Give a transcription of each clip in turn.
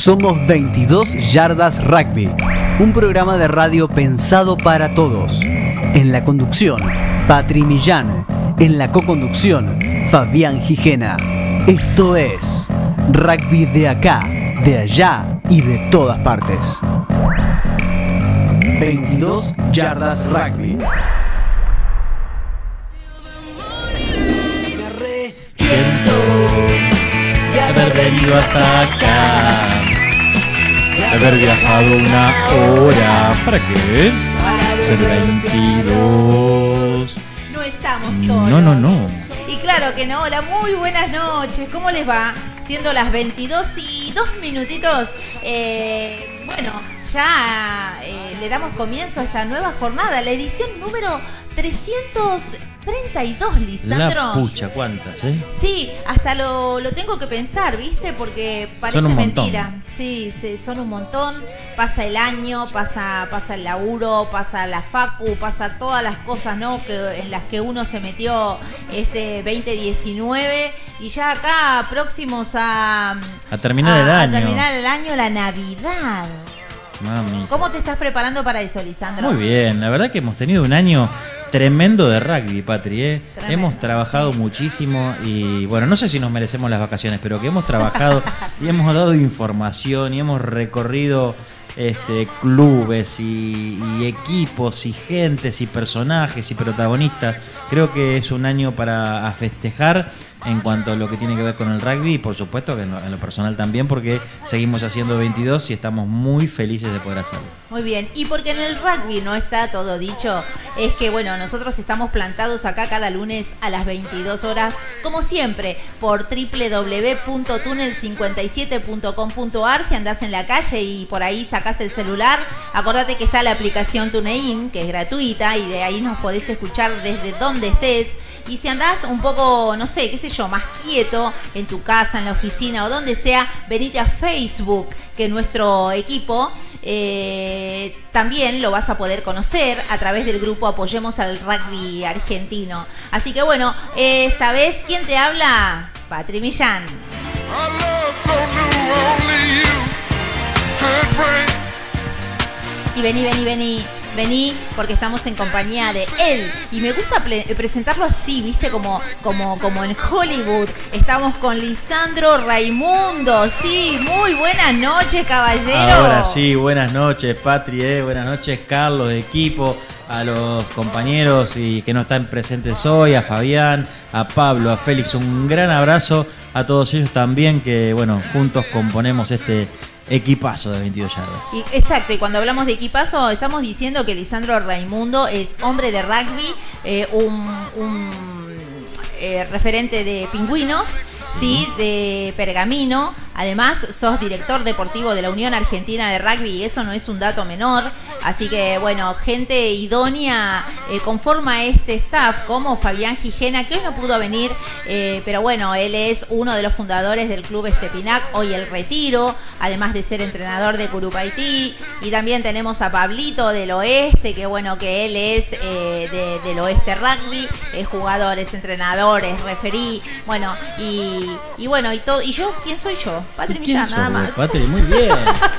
Somos 22 Yardas Rugby, un programa de radio pensado para todos. En la conducción, Patri Millán. En la coconducción, Fabián Gijena. Esto es Rugby de acá, de allá y de todas partes. 22 Yardas Rugby. De haber venido hasta acá, de haber viajado una hora. ¿Para qué? Ser 22. No estamos solos. No. Y claro que no. Hola, muy buenas noches. ¿Cómo les va? Siendo las 22 y 2 minutitos. Bueno, ya le damos comienzo a esta nueva jornada, la edición número 332, Lisandro. La pucha, ¿cuántas, Sí, hasta lo tengo que pensar, ¿viste? Porque parece son un mentira. montón. Sí, son un montón. Pasa el año, pasa el laburo, pasa la facu, pasa todas las cosas, ¿no? En las que uno se metió este 2019 y ya acá próximos a terminar el año. A terminar el año, la Navidad. Mami. ¿Cómo te estás preparando para eso, Lisandro? Muy bien, la verdad que hemos tenido un año tremendo de rugby, Patri, Tremendo. Hemos trabajado muchísimo y bueno, no sé si nos merecemos las vacaciones, pero que hemos trabajado y hemos dado información y hemos recorrido clubes y equipos y gentes y personajes y protagonistas. Creo que es un año para festejar en cuanto a lo que tiene que ver con el rugby y por supuesto que en lo personal también, porque seguimos haciendo 22 y estamos muy felices de poder hacerlo. Muy bien, y porque en el rugby no está todo dicho, es que bueno, nosotros estamos plantados acá cada lunes a las 22 horas, como siempre, por www.tunnel57.com.ar. Si andás en la calle y por ahí sacás el celular, acordate que está la aplicación TuneIn, que es gratuita, y de ahí nos podés escuchar desde donde estés. Y si andás un poco, no sé, qué sé yo, más quieto en tu casa, en la oficina o donde sea, venite a Facebook, que nuestro equipo también lo vas a poder conocer a través del grupo Apoyemos al Rugby Argentino. Así que bueno, esta vez, ¿quién te habla? Patri Millán. Y vení, porque estamos en compañía de él. Y me gusta presentarlo así, ¿viste? Como en Hollywood. Estamos con Lisandro Raimundo. Sí, muy buenas noches, caballero. Ahora sí, buenas noches, Patri, buenas noches, Carlos, equipo, a los compañeros y que no están presentes hoy, a Fabián, a Pablo, a Félix. Un gran abrazo a todos ellos también, que bueno, juntos componemos este equipazo de 22 yardas. Exacto, y cuando hablamos de equipazo estamos diciendo que Lisandro Raimundo es hombre de rugby, un referente de Pingüinos, sí, de Pergamino. Además, sos director deportivo de la Unión Argentina de Rugby y eso no es un dato menor. Así que, bueno, gente idónea conforma este staff, como Fabián Gijena, que hoy no pudo venir, pero bueno, él es uno de los fundadores del Club Estepinac, hoy el Retiro, además de ser entrenador de Curupaití. Y también tenemos a Pablito del Oeste, que bueno, que él es del Oeste Rugby, es jugador, es entrenador, es referí, bueno, y bueno, y todo. ¿Y yo? ¿Quién soy yo? Patri Millán, nada más. Patri, muy bien.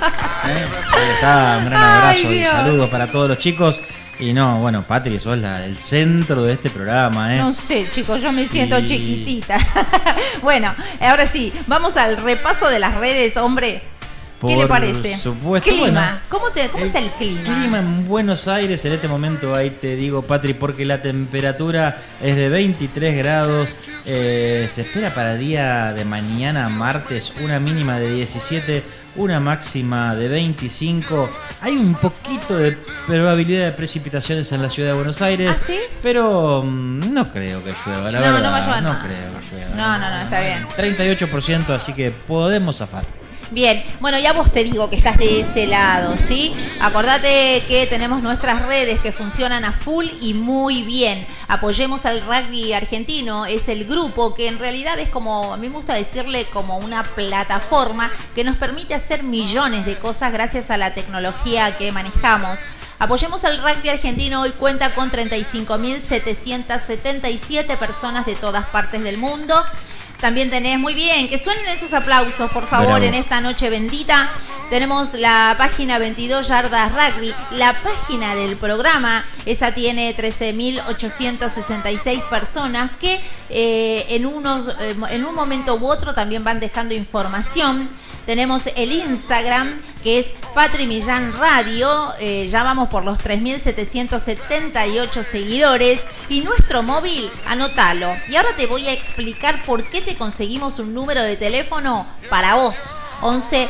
Ahí está, un gran abrazo y saludos para todos los chicos. Y no, bueno, Patri, sos el centro de este programa, No sé, chicos, yo me siento chiquitita. Bueno, ahora sí, vamos al repaso de las redes, hombre. ¿Qué le parece? Supuesto, clima. Bueno, ¿Cómo está el clima? El clima en Buenos Aires en este momento, ahí te digo, Patri, porque la temperatura es de 23 grados. Se espera para día de mañana, martes, una mínima de 17, una máxima de 25. Hay un poquito de probabilidad de precipitaciones en la ciudad de Buenos Aires. ¿Ah, sí? Pero no creo que llueva, la verdad. No va a llover. No creo que llueva. No, está bien. 38%, así que podemos zafar. Bien, bueno, ya vos te digo que estás de ese lado, ¿sí? Acordate que tenemos nuestras redes que funcionan a full y muy bien. Apoyemos al Rugby Argentino, es el grupo que en realidad es como, a mí me gusta decirle, como una plataforma que nos permite hacer millones de cosas gracias a la tecnología que manejamos. Apoyemos al Rugby Argentino, hoy cuenta con 35.777 personas de todas partes del mundo. También tenés, muy bien, que suenen esos aplausos, por favor, Bravo. en esta noche bendita. Tenemos la página 22 Yardas Rugby, la página del programa, esa tiene 13.866 personas que en un momento u otro también van dejando información. Tenemos el Instagram, que es Patri Millán Radio, ya vamos por los 3.778 seguidores. Y nuestro móvil, anótalo. Y ahora te voy a explicar por qué te conseguimos un número de teléfono para vos. 11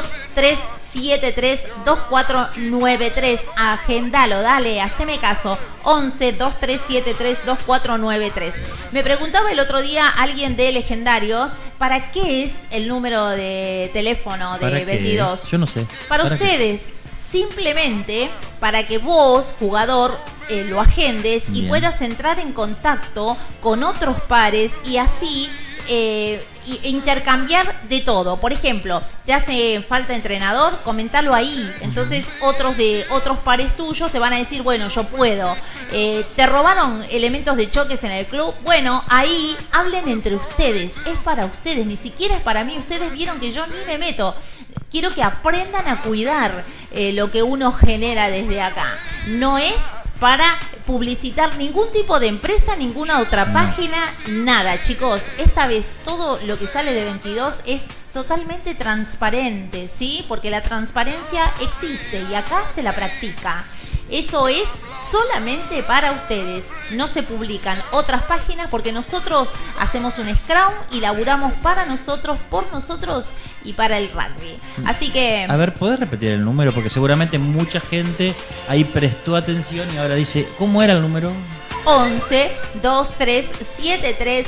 2373 2493. Agendalo, dale, haceme caso. 11 2373 2493. Me preguntaba el otro día alguien de Legendarios, ¿para qué es el número de teléfono de 22? Yo no sé. Para ustedes, simplemente para que vos, jugador, lo agendes y Bien. puedas entrar en contacto con otros pares y así intercambiar de todo. Por ejemplo, te hace falta entrenador, comentalo ahí. Entonces otros pares tuyos te van a decir, bueno, yo puedo. Te robaron elementos de choques en el club. Bueno, ahí hablen entre ustedes. Es para ustedes, ni siquiera es para mí. Ustedes vieron que yo ni me meto. Quiero que aprendan a cuidar lo que uno genera desde acá. No es para publicitar ningún tipo de empresa, ninguna otra página, nada, chicos. Esta vez todo lo que sale de 22 es totalmente transparente, ¿sí? Porque la transparencia existe y acá se la practica. Eso es solamente para ustedes. No se publican otras páginas porque nosotros hacemos un scrum y laburamos para nosotros, por nosotros y para el rugby. Así que... A ver, ¿podés repetir el número? Porque seguramente mucha gente ahí prestó atención y ahora dice, ¿cómo era el número? 11 2373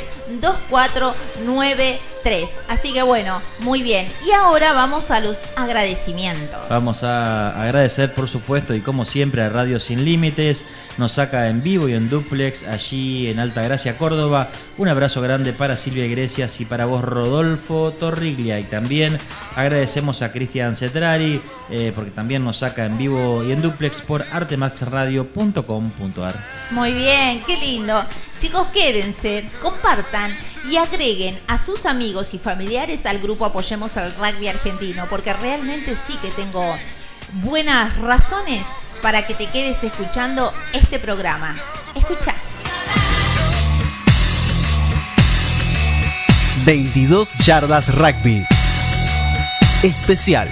2493. Así que bueno, muy bien. Y ahora vamos a los agradecimientos. Vamos a agradecer, por supuesto, y como siempre, a Radio Sin Límites. Nos saca en vivo y en duplex allí en Altagracia, Córdoba. Un abrazo grande para Silvia Iglesias y para vos, Rodolfo Torriglia. Y también agradecemos a Cristian Cetrari, porque también nos saca en vivo y en duplex por artemaxradio.com.ar. Muy bien, qué lindo. Chicos, quédense, compartan y agreguen a sus amigos y familiares al grupo Apoyemos al Rugby Argentino, porque realmente sí que tengo buenas razones para que te quedes escuchando este programa. Escucha. 22 Yardas Rugby Especial.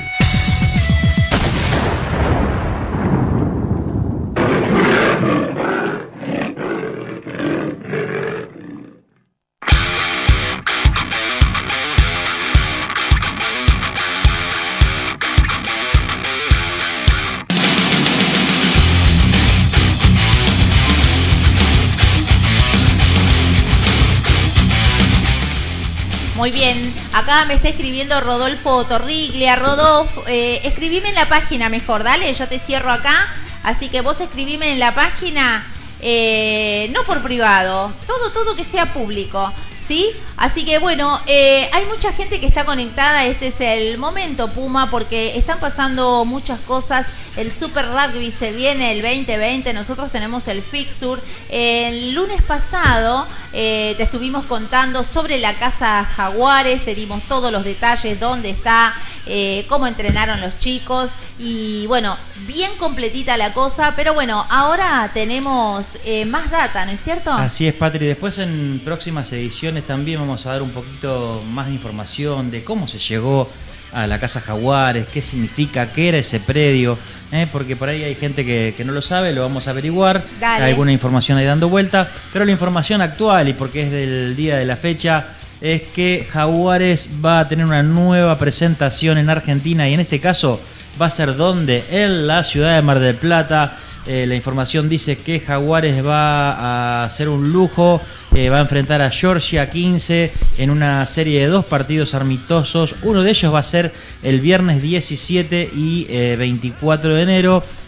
Muy bien, acá me está escribiendo Rodolfo Torriglia. Rodolfo, escribime en la página mejor, dale, yo te cierro acá. Así que vos escribime en la página, no por privado, todo que sea público, ¿sí? Así que bueno, hay mucha gente que está conectada. Este es el momento, Puma, porque están pasando muchas cosas. El Super Rugby se viene el 2020, nosotros tenemos el fixture. El lunes pasado te estuvimos contando sobre la Casa Jaguares, te dimos todos los detalles, dónde está, cómo entrenaron los chicos y bueno, bien completita la cosa, pero bueno, ahora tenemos más data, ¿no es cierto? Así es, Patri. Después en próximas ediciones también vamos a dar un poquito más de información de cómo se llegó a la Casa Jaguares, qué significa, qué era ese predio, porque por ahí hay gente que no lo sabe, lo vamos a averiguar. Dale. Hay alguna información ahí dando vuelta, pero la información actual, y porque es del día de la fecha, es que Jaguares va a tener una nueva presentación en Argentina, y en este caso va a ser ¿dónde? En la ciudad de Mar del Plata. La información dice que Jaguares va a hacer un lujo, va a enfrentar a Georgia 15 en una serie de 2 partidos amistosos. Uno de ellos va a ser el viernes 17 y 24 de enero.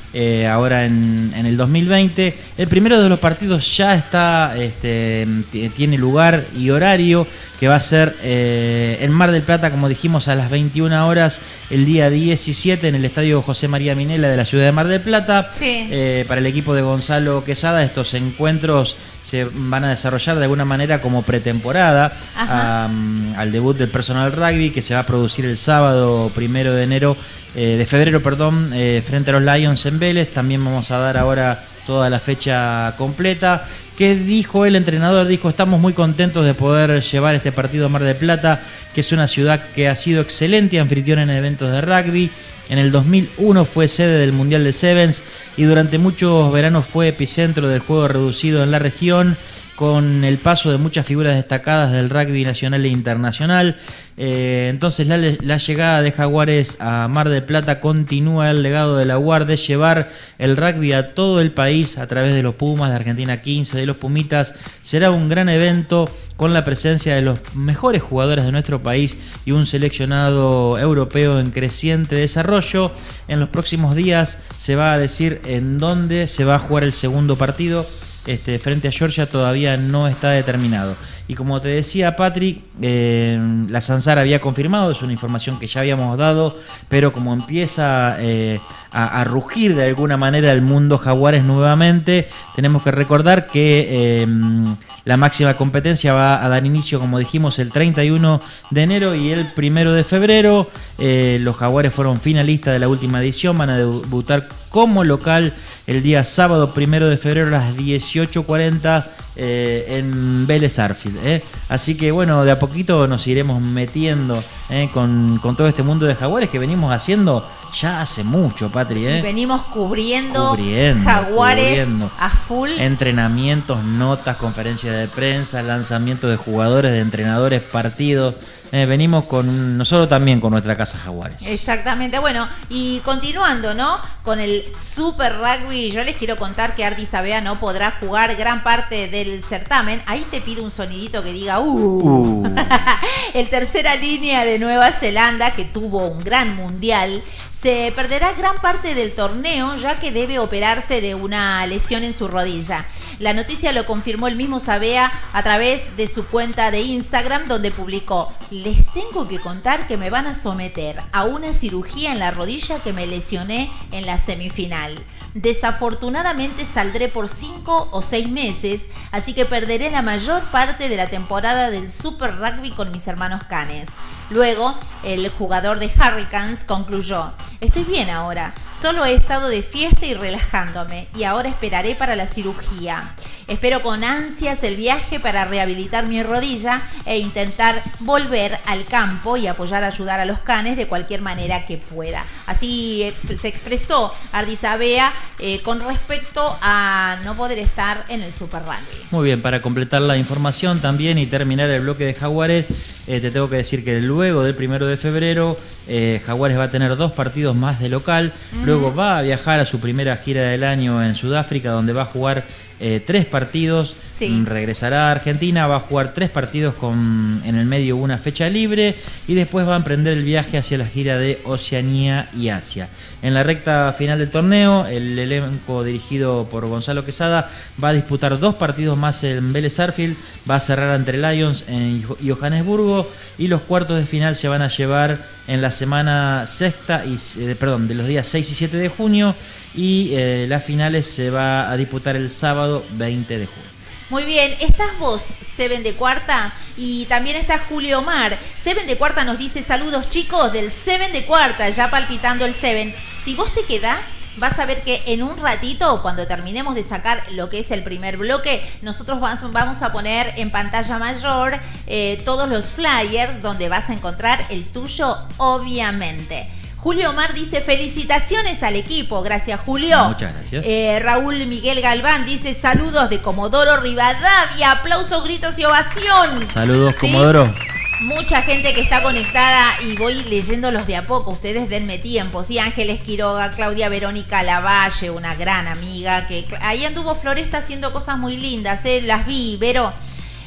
ahora en el 2020. El primero de los partidos ya está, tiene lugar y horario, que va a ser en Mar del Plata, como dijimos, a las 21 horas el día 17 en el Estadio José María Minella de la ciudad de Mar del Plata. Sí. Para el equipo de Gonzalo Quesada, estos encuentros se van a desarrollar de alguna manera como pretemporada al debut del personal rugby, que se va a producir el sábado 1 de febrero, frente a los Lions en Vélez. También vamos a dar ahora toda la fecha completa. ¿Qué dijo el entrenador? Dijo: estamos muy contentos de poder llevar este partido a Mar del Plata, que es una ciudad que ha sido excelente anfitriona en eventos de rugby. En el 2001 fue sede del Mundial de Sevens y durante muchos veranos fue epicentro del juego reducido en la región, con el paso de muchas figuras destacadas del rugby nacional e internacional. Entonces la llegada de Jaguares a Mar del Plata continúa el legado de la UAR de llevar el rugby a todo el país a través de los Pumas, de Argentina 15, de los Pumitas. Será un gran evento con la presencia de los mejores jugadores de nuestro país y un seleccionado europeo en creciente desarrollo. En los próximos días se va a decir en dónde se va a jugar el segundo partido. Frente a Georgia todavía no está determinado. Y como te decía, Patri, la Sansar había confirmado, es una información que ya habíamos dado, pero como empieza a rugir de alguna manera el mundo Jaguares nuevamente, tenemos que recordar que la máxima competencia va a dar inicio, como dijimos, el 31 de enero y el 1 de febrero. Los Jaguares fueron finalistas de la última edición, van a debutar como local el día sábado 1 de febrero a las 18:40 en Vélez Arfield. Así que bueno, de a poquito nos iremos metiendo con todo este mundo de Jaguares que venimos haciendo ya hace mucho, Patri. Y venimos cubriendo Jaguares a full. Entrenamientos, notas, conferencias de prensa, lanzamiento de jugadores, de entrenadores, partidos. Venimos con nosotros también con nuestra casa Jaguares. Exactamente. Bueno, y continuando, ¿no? Con el Super Rugby, yo les quiero contar que Ardis Abea no podrá jugar gran parte del certamen. Ahí te pido un sonidito que diga El tercera línea de Nueva Zelanda, que tuvo un gran mundial, se perderá gran parte del torneo, ya que debe operarse de una lesión en su rodilla. La noticia lo confirmó el mismo Sabea a través de su cuenta de Instagram, donde publicó: les tengo que contar que me van a someter a una cirugía en la rodilla que me lesioné en la semifinal. Desafortunadamente saldré por 5 o 6 meses, así que perderé la mayor parte de la temporada del Super Rugby con mis hermanos canes. Luego, el jugador de Hurricanes concluyó: estoy bien ahora, solo he estado de fiesta y relajándome, y ahora esperaré para la cirugía. Espero con ansias el viaje para rehabilitar mi rodilla e intentar volver al campo y ayudar a los canes de cualquier manera que pueda. Así se expresó Ardis Abea con respecto a no poder estar en el Super Rugby. Muy bien, para completar la información también y terminar el bloque de Jaguares, te tengo que decir que luego del 1 de febrero Jaguares va a tener 2 partidos más de local. Luego va a viajar a su primera gira del año en Sudáfrica, donde va a jugar 3 partidos. Sí. Regresará a Argentina, va a jugar 3 partidos con en el medio una fecha libre, y después va a emprender el viaje hacia la gira de Oceanía y Asia. En la recta final del torneo, el elenco dirigido por Gonzalo Quesada va a disputar 2 partidos más en Vélez Arfield, va a cerrar ante Lions en Johannesburgo, y los cuartos de final se van a llevar en la semana de los días 6 y 7 de junio, y las finales se va a disputar el sábado 20 de junio. Muy bien, estás vos, Seven de Cuarta, y también está Julio Omar. Seven de Cuarta nos dice: saludos chicos del Seven de Cuarta, ya palpitando el Seven. Si vos te quedás, vas a ver que en un ratito, cuando terminemos de sacar lo que es el primer bloque, nosotros vamos a poner en pantalla mayor todos los flyers donde vas a encontrar el tuyo, obviamente. Julio Omar dice: felicitaciones al equipo. Gracias, Julio. Muchas gracias. Raúl Miguel Galván dice: saludos de Comodoro Rivadavia. Aplausos, gritos y ovación. Saludos, ¿sí? Comodoro. Mucha gente que está conectada y voy leyéndolos de a poco. Ustedes denme tiempo. Sí, Ángeles Quiroga, Claudia Verónica Lavalle, una gran amiga que ahí anduvo Floresta haciendo cosas muy lindas. Las vi, Vero.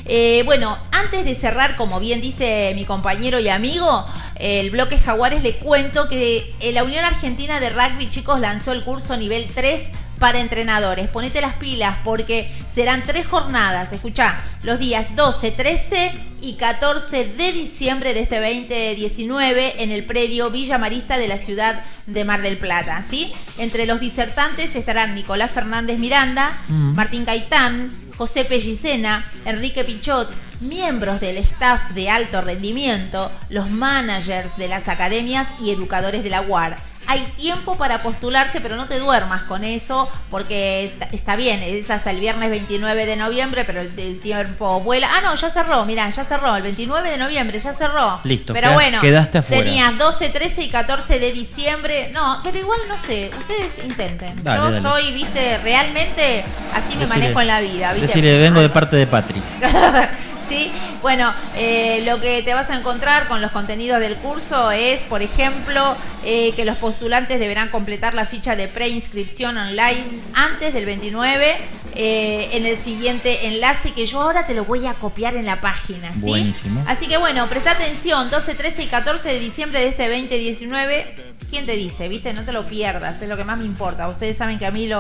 Bueno, antes de cerrar, como bien dice mi compañero y amigo, el bloque Jaguares, le cuento que la Unión Argentina de Rugby, chicos, lanzó el curso nivel 3 para entrenadores. Ponete las pilas porque serán 3 jornadas. Escuchá, los días 12, 13 y 14 de diciembre de este 2019 en el predio Villa Marista de la ciudad de Mar del Plata, ¿sí? Entre los disertantes estarán Nicolás Fernández Miranda, Martín Gaitán, José Pellicena, Enrique Pichot, miembros del staff de alto rendimiento, los managers de las academias y educadores de la UAR. Hay tiempo para postularse, pero no te duermas con eso, porque está bien, es hasta el viernes 29 de noviembre, pero el tiempo vuela. Ah, no, ya cerró, mirá, ya cerró, el 29 de noviembre ya cerró. Listo, pero bueno, quedaste afuera. Tenías 12, 13 y 14 de diciembre. No, pero igual no sé, ustedes intenten. Dale. Soy, viste, realmente así me manejo en la vida, ¿viste? Decirle, vengo de parte de Patri. ¿Sí? Bueno, lo que te vas a encontrar con los contenidos del curso es, por ejemplo, que los postulantes deberán completar la ficha de preinscripción online antes del 29 en el siguiente enlace, que yo ahora te lo voy a copiar en la página, ¿sí? Buenísimo. Así que bueno, presta atención, 12, 13 y 14 de diciembre de este 2019. ¿Quién te dice? ¿Viste? No te lo pierdas, es lo que más me importa. Ustedes saben que a mí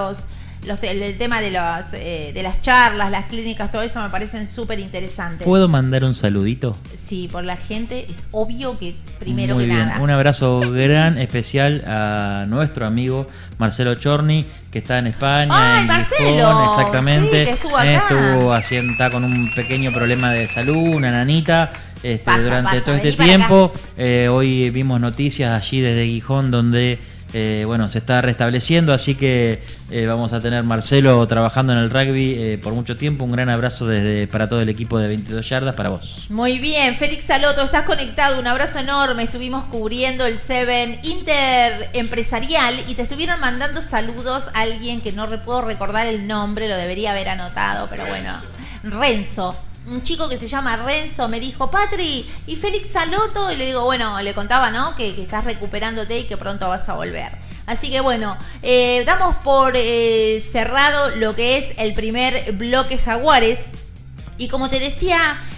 el tema de las charlas, las clínicas, todo eso me parecen súper interesantes. ¿Puedo mandar un saludito? Sí, por la gente, es obvio que primero Muy que bien. nada. Un abrazo gran, especial a nuestro amigo Marcelo Chorni, que está en España. ¡Ay, Marcelo! Gijón, exactamente. Sí, que estuvo acá. Está con un pequeño problema de salud, una nanita. Durante todo este vení para tiempo, hoy vimos noticias allí desde Gijón donde se está restableciendo, así que vamos a tener Marcelo trabajando en el rugby por mucho tiempo. Un gran abrazo para todo el equipo de 22 yardas para vos. Muy bien, Félix Saloto, estás conectado, un abrazo enorme. Estuvimos cubriendo el Seven Inter Empresarial y te estuvieron mandando saludos a alguien que no puedo recordar el nombre, lo debería haber anotado, pero bueno, Renzo. Un chico que se llama Renzo me dijo, Patri, ¿y Félix Saloto? Y le digo, bueno, le contaba, ¿no? Que estás recuperándote y que pronto vas a volver. Así que bueno, damos por cerrado lo que es el primer bloque Jaguares. Y como te decía,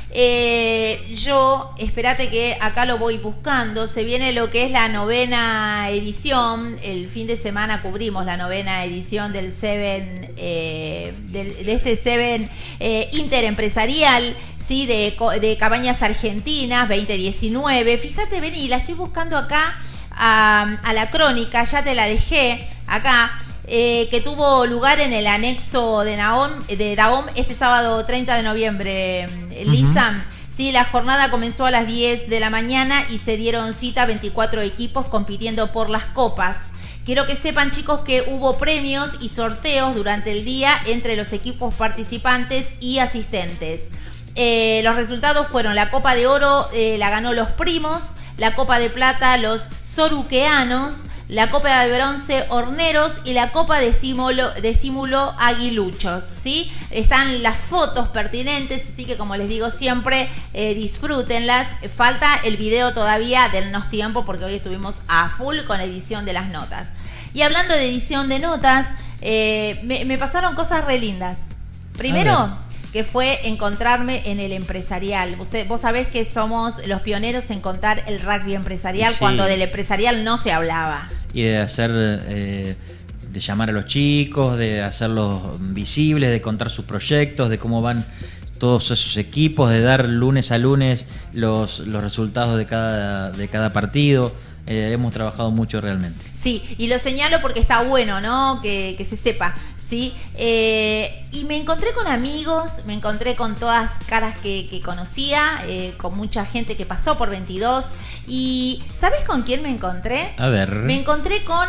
espérate que acá lo voy buscando, se viene lo que es la 9ª edición, el fin de semana cubrimos la 9ª edición del Seven, de este Seven Interempresarial, ¿sí? de Cabañas Argentinas 2019, fíjate, vení, la estoy buscando acá a la crónica, ya te la dejé acá. Que tuvo lugar en el anexo de Dahom este sábado 30 de noviembre, Lisa. Sí, la jornada comenzó a las 10 de la mañana y se dieron cita 24 equipos compitiendo por las copas. Quiero que sepan, chicos, que hubo premios y sorteos durante el día entre los equipos participantes y asistentes. Los resultados fueron: la Copa de Oro la ganó Los Primos, la Copa de Plata los Soruqueanos, la Copa de Bronce Horneros y la Copa de Estímulo Aguiluchos, ¿sí? Están las fotos pertinentes, así que como les digo siempre, disfrútenlas. Falta el video todavía, dennos tiempo porque hoy estuvimos a full con la edición de las notas. Y hablando de edición de notas, me pasaron cosas re lindas. Primero, que fue encontrarme en el empresarial. Vos sabés que somos los pioneros en contar el rugby empresarial, sí, cuando del empresarial no se hablaba. Y de hacer, de llamar a los chicos, de hacerlos visibles, de contar sus proyectos, de cómo van todos esos equipos, de dar lunes a lunes los resultados de cada partido. Hemos trabajado mucho realmente. Sí, y lo señalo porque está bueno, ¿no? Que se sepa. ¿Sí? Y me encontré con amigos, me encontré con todas caras que conocía, con mucha gente que pasó por 22. Y ¿sabes con quién me encontré? A ver. Me encontré con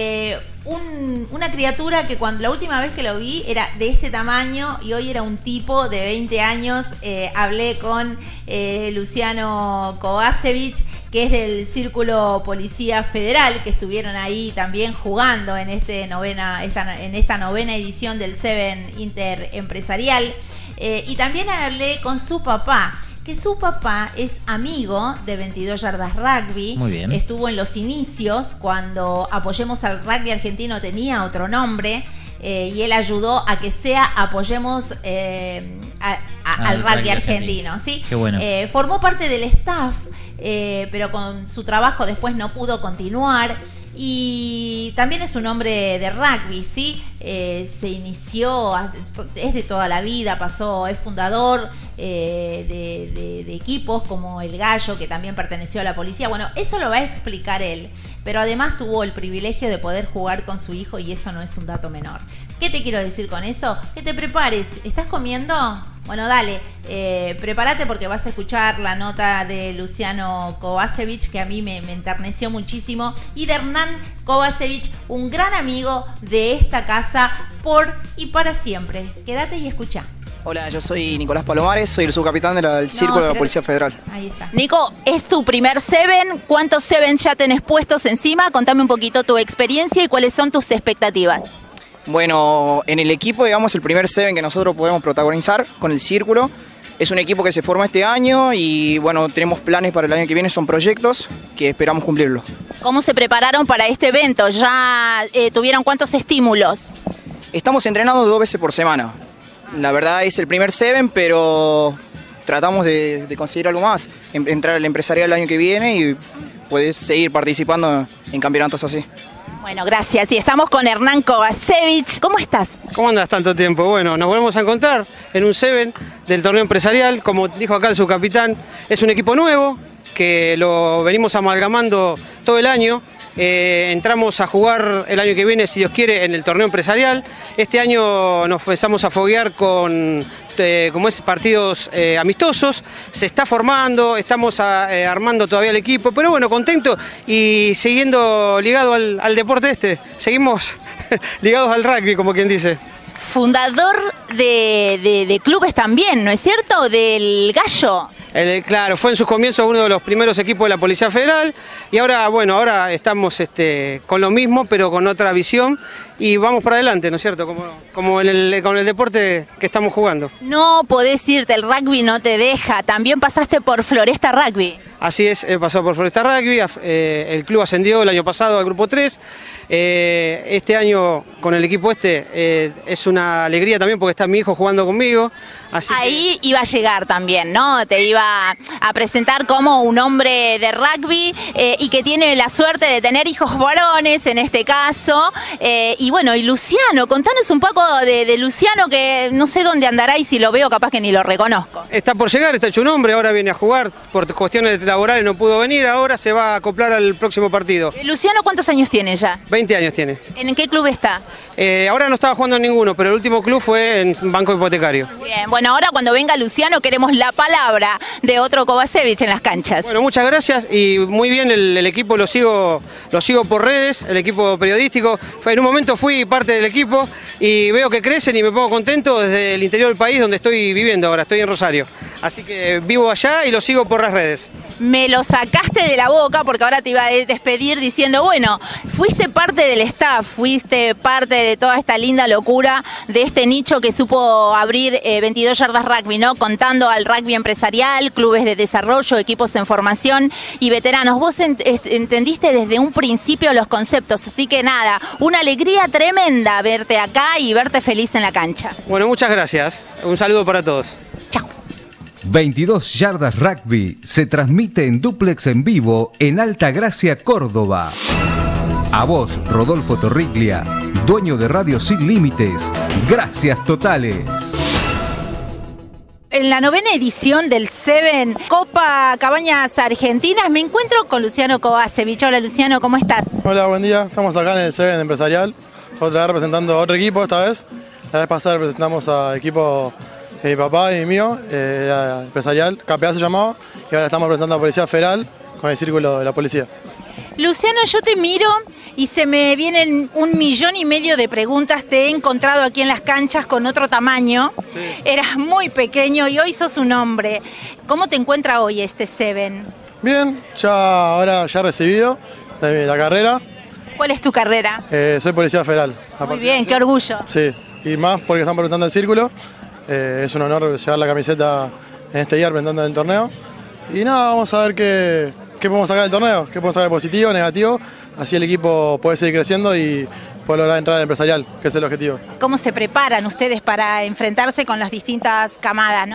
una criatura que cuando la última vez que lo vi era de este tamaño y hoy era un tipo de 20 años. Hablé con Luciano Kovacevic, que es del Círculo Policía Federal, que estuvieron ahí también jugando en esta novena edición del Seven Inter Empresarial. Y también hablé con su papá, que su papá es amigo de 22 Yardas Rugby. Muy bien. Estuvo en los inicios, cuando Apoyemos al Rugby Argentino tenía otro nombre. Y él ayudó a que sea Apoyemos al rugby argentino, ¿sí? Qué bueno. Formó parte del staff, pero con su trabajo después no pudo continuar. Y también es un hombre de rugby, ¿sí? Se inició, es de toda la vida, es fundador de equipos como El Gallo, que también perteneció a la policía. Bueno, eso lo va a explicar él, pero además tuvo el privilegio de poder jugar con su hijo y eso no es un dato menor. ¿Qué te quiero decir con eso? Que te prepares. ¿Estás comiendo? Bueno, dale, prepárate porque vas a escuchar la nota de Luciano Kovacevic, que a mí me enterneció muchísimo, y de Hernán Kovacevic, un gran amigo de esta casa por y para siempre. Quédate y escucha. Hola, yo soy Nicolás Palomares, soy el subcapitán del Círculo de la Policía Federal. Ahí está. Nico, es tu primer Seven. ¿Cuántos Seven ya tenés puestos encima? Contame un poquito tu experiencia y cuáles son tus expectativas. Bueno, en el equipo, digamos, el primer Seven que nosotros podemos protagonizar con el Círculo. Es un equipo que se forma este año y, bueno, tenemos planes para el año que viene, son proyectos que esperamos cumplirlo. ¿Cómo se prepararon para este evento? ¿Ya tuvieron cuántos estímulos? Estamos entrenando 2 veces por semana. La verdad es el primer Seven, pero tratamos de conseguir algo más. Entrar al empresarial el año que viene y poder seguir participando en campeonatos así. Bueno, gracias. Y estamos con Hernán Kovacevic. ¿Cómo estás? ¿Cómo andas tanto tiempo? Bueno, nos volvemos a encontrar en un Seven del torneo empresarial. Como dijo acá el subcapitán, es un equipo nuevo que lo venimos amalgamando todo el año. Entramos a jugar el año que viene, si Dios quiere, en el torneo empresarial. Este año nos empezamos a foguear con partidos amistosos. Se está formando, estamos armando todavía el equipo, pero bueno, contento y siguiendo ligado al deporte este. Seguimos ligados al rugby, como quien dice. Fundador de clubes también, ¿no es cierto? Del Gallo. Claro, fue en sus comienzos uno de los primeros equipos de la Policía Federal y ahora, bueno, ahora estamos con lo mismo, pero con otra visión y vamos para adelante, ¿no es cierto? Como con el deporte que estamos jugando. No podés irte, el rugby no te deja. También pasaste por Floresta Rugby. Así es, he pasado por Floresta Rugby, el club ascendió el año pasado al grupo 3. Este año con el equipo es una alegría también porque está mi hijo jugando conmigo. Así ahí iba a llegar también, ¿no? Te iba a presentar como un hombre de rugby y que tiene la suerte de tener hijos varones en este caso. Y bueno, y Luciano, contanos un poco de Luciano, que no sé dónde andará y si lo veo capaz que ni lo reconozco. Está por llegar, está hecho un hombre, ahora viene a jugar, por cuestiones laborales no pudo venir, ahora se va a acoplar al próximo partido. Luciano, ¿cuántos años tiene ya? 20 años tiene. ¿En qué club está? Ahora no estaba jugando en ninguno, pero el último club fue en Banco Hipotecario. Bien, bueno, ahora cuando venga Luciano queremos la palabra de otro Kovacevic en las canchas. Bueno, muchas gracias y muy bien el equipo, lo sigo por redes, el equipo periodístico. En un momento fui parte del equipo y veo que crecen y me pongo contento desde el interior del país donde estoy viviendo ahora, estoy en Rosario. Así que vivo allá y lo sigo por las redes. Me lo sacaste de la boca porque ahora te iba a despedir diciendo, bueno, fuiste parte del staff, fuiste parte de toda esta linda locura de este nicho que supo abrir 22 Yardas Rugby, ¿no? Contando al rugby empresarial, clubes de desarrollo, equipos en formación y veteranos. Vos entendiste desde un principio los conceptos, así que nada, una alegría tremenda verte acá y verte feliz en la cancha. Bueno, muchas gracias. Un saludo para todos. Chao. 22 Yardas Rugby se transmite en dúplex en vivo en Altagracia, Córdoba. A vos, Rodolfo Torriglia, dueño de Radio Sin Límites. Gracias totales. En la 9ª edición del Seven Copa Cabañas Argentinas me encuentro con Luciano Kovacevic. Hola Luciano, ¿cómo estás? Hola, buen día. Estamos acá en el Seven Empresarial, otra vez representando a otro equipo esta vez. La vez pasada representamos al equipo de mi papá y mío, era empresarial, KPA se llamaba, y ahora estamos representando a la Policía Federal con el Círculo de la Policía. Luciano, yo te miro y se me vienen 1,5 millones de preguntas. Te he encontrado aquí en las canchas con otro tamaño. Sí. Eras muy pequeño y hoy sos un hombre. ¿Cómo te encuentra hoy este Seven? Bien, ahora ya recibido de la carrera. ¿Cuál es tu carrera? Soy Policía Federal. Muy bien, qué orgullo. Sí, y más porque están presentando el Círculo. Es un honor llevar la camiseta en este día presentando el torneo. Y nada, vamos a ver qué podemos sacar del torneo, qué podemos sacar positivo, negativo. Así el equipo puede seguir creciendo y puede lograr entrar al empresarial, que es el objetivo. ¿Cómo se preparan ustedes para enfrentarse con las distintas camadas, no?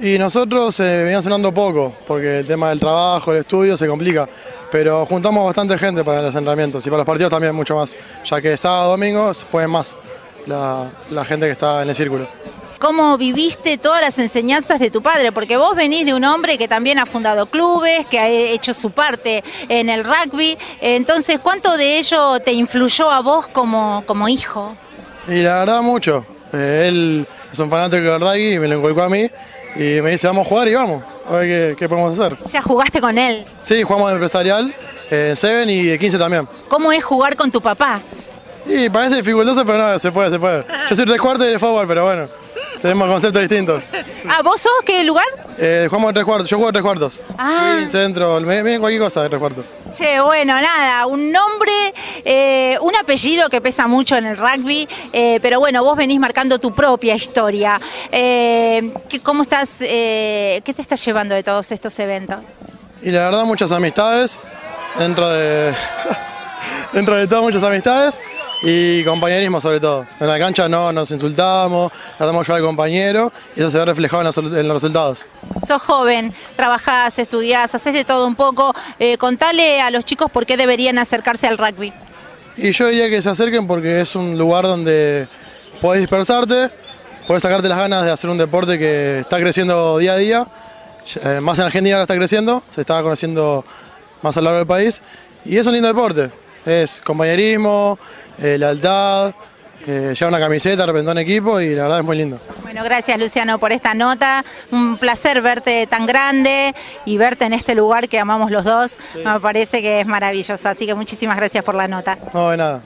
Y nosotros veníamos sonando poco, porque el tema del trabajo, el estudio se complica, pero juntamos bastante gente para los entrenamientos y para los partidos también mucho más, ya que sábado, domingo se pueden más la gente que está en el círculo. ¿Cómo viviste todas las enseñanzas de tu padre? Porque vos venís de un hombre que también ha fundado clubes, que ha hecho su parte en el rugby. Entonces, ¿cuánto de ello te influyó a vos como hijo? Y la verdad mucho. Él es un fanático del rugby y me lo inculcó a mí y me dice vamos a jugar y vamos, a ver qué podemos hacer. ¿Ya jugaste con él? Sí, jugamos de empresarial, en 7 y de 15 también. ¿Cómo es jugar con tu papá? Y parece dificultoso, pero no, se puede. Yo soy 3/4 y de fútbol, pero bueno, tenemos conceptos distintos. Ah, ¿vos sos qué lugar? Jugamos de 3/4, yo juego de 3/4. Ah. Win, centro, miren cualquier cosa de 3/4. Che, bueno, nada, un nombre, un apellido que pesa mucho en el rugby, pero bueno, vos venís marcando tu propia historia. ¿Cómo estás, qué te estás llevando de todos estos eventos? Y la verdad muchas amistades, dentro de todo muchas amistades y compañerismo sobre todo. En la cancha no nos insultamos, tratamos de ayudar al compañero y eso se ve reflejado en los resultados. Sos joven, trabajás, estudiás, haces de todo un poco. Contale a los chicos por qué deberían acercarse al rugby. Y yo diría que se acerquen porque es un lugar donde podés dispersarte, podés sacarte las ganas de hacer un deporte que está creciendo día a día. Más en Argentina ahora está creciendo, se está conociendo más a lo largo del país y es un lindo deporte. Es compañerismo, lealtad, llevar una camiseta, representar un equipo y la verdad es muy lindo. Bueno, gracias Luciano por esta nota, un placer verte tan grande y verte en este lugar que amamos los dos, sí. Me parece que es maravilloso, así que muchísimas gracias por la nota. No, de nada.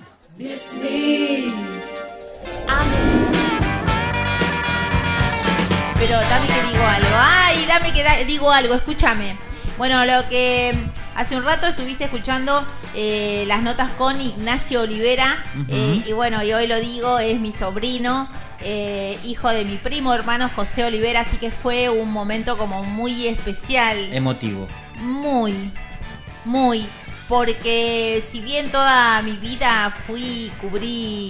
Pero dame que digo algo, dame que digo algo, escúchame. Bueno, lo que hace un rato estuviste escuchando las notas con Ignacio Olivera, y bueno, y hoy lo digo, es mi sobrino, hijo de mi primo hermano José Olivera, así que fue un momento como muy especial. Emotivo. Muy, porque si bien toda mi vida cubrí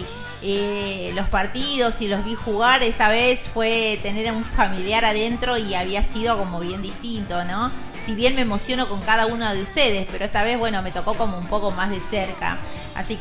los partidos y los vi jugar, esta vez fue tener a un familiar adentro y había sido como bien distinto, ¿no? Si bien me emociono con cada uno de ustedes, pero esta vez, bueno, me tocó como un poco más de cerca. Así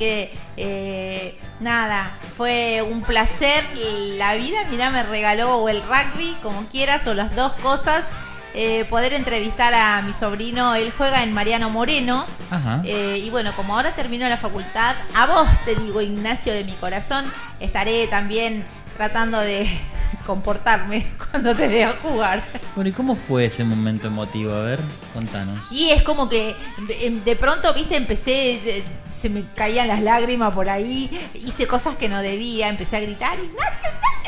que, nada, fue un placer. La vida, mirá, me regaló o el rugby, como quieras, o las dos cosas. Poder entrevistar a mi sobrino, él juega en Mariano Moreno. Ajá. Y bueno, como ahora termino la facultad, a vos te digo, Ignacio de mi corazón, estaré también tratando de comportarme cuando te vea jugar. Bueno, ¿y cómo fue ese momento emotivo? A ver, contanos. Y es como que de pronto, viste, se me caían las lágrimas por ahí, hice cosas que no debía, empecé a gritar, Ignacio,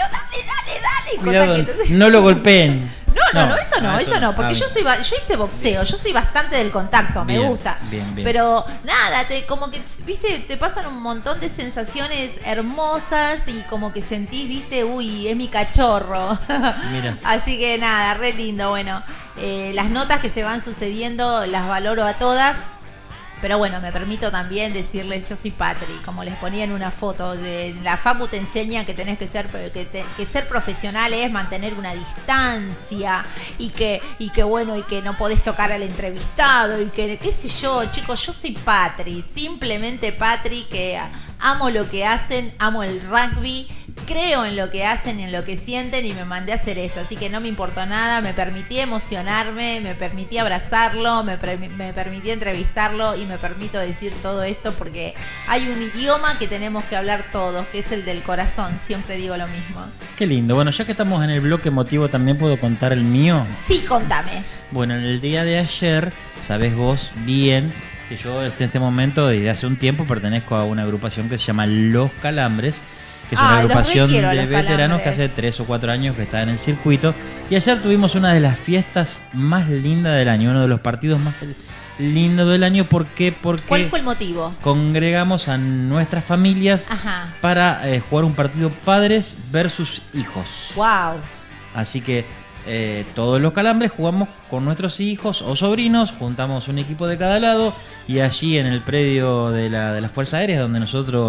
dale. Cuidado, cosas que no lo golpeen. No, eso no, porque yo hice boxeo, yo soy bastante del contacto, me gusta. Bien. Pero nada, como que, viste, te pasan un montón de sensaciones hermosas y como que sentís, viste, uy, es mi cachorro. Mira. Así que nada, re lindo, bueno, las notas que se van sucediendo las valoro a todas. Pero bueno, me permito también decirles, yo soy Patri, como les ponía en una foto, la Facu te enseña que tenés que ser profesional es mantener una distancia y que bueno, y que no podés tocar al entrevistado y que qué sé yo, chicos, yo soy Patri, simplemente Patri, que amo lo que hacen, amo el rugby, creo en lo que hacen y en lo que sienten y me mandé a hacer esto, así que no me importó nada, me permití emocionarme, me permití abrazarlo, me permití entrevistarlo y me permito decir todo esto porque hay un idioma que tenemos que hablar todos, que es el del corazón, siempre digo lo mismo. Qué lindo, bueno, ya que estamos en el bloque emotivo, ¿también puedo contar el mío? Sí, contame. Bueno, en el día de ayer, sabés vos bien que yo en este momento, desde hace un tiempo, pertenezco a una agrupación que se llama Los Calambres, que es una agrupación de veteranos que hace 3 o 4 años que está en el circuito. Y ayer tuvimos una de las fiestas más lindas del año, uno de los partidos más lindos del año. ¿Por qué? Porque ¿cuál fue el motivo? Congregamos a nuestras familias para jugar un partido padres versus hijos. ¡Wow! Así que todos los Calambres jugamos con nuestros hijos o sobrinos, juntamos un equipo de cada lado y allí en el predio de la Fuerza Aérea, donde nosotros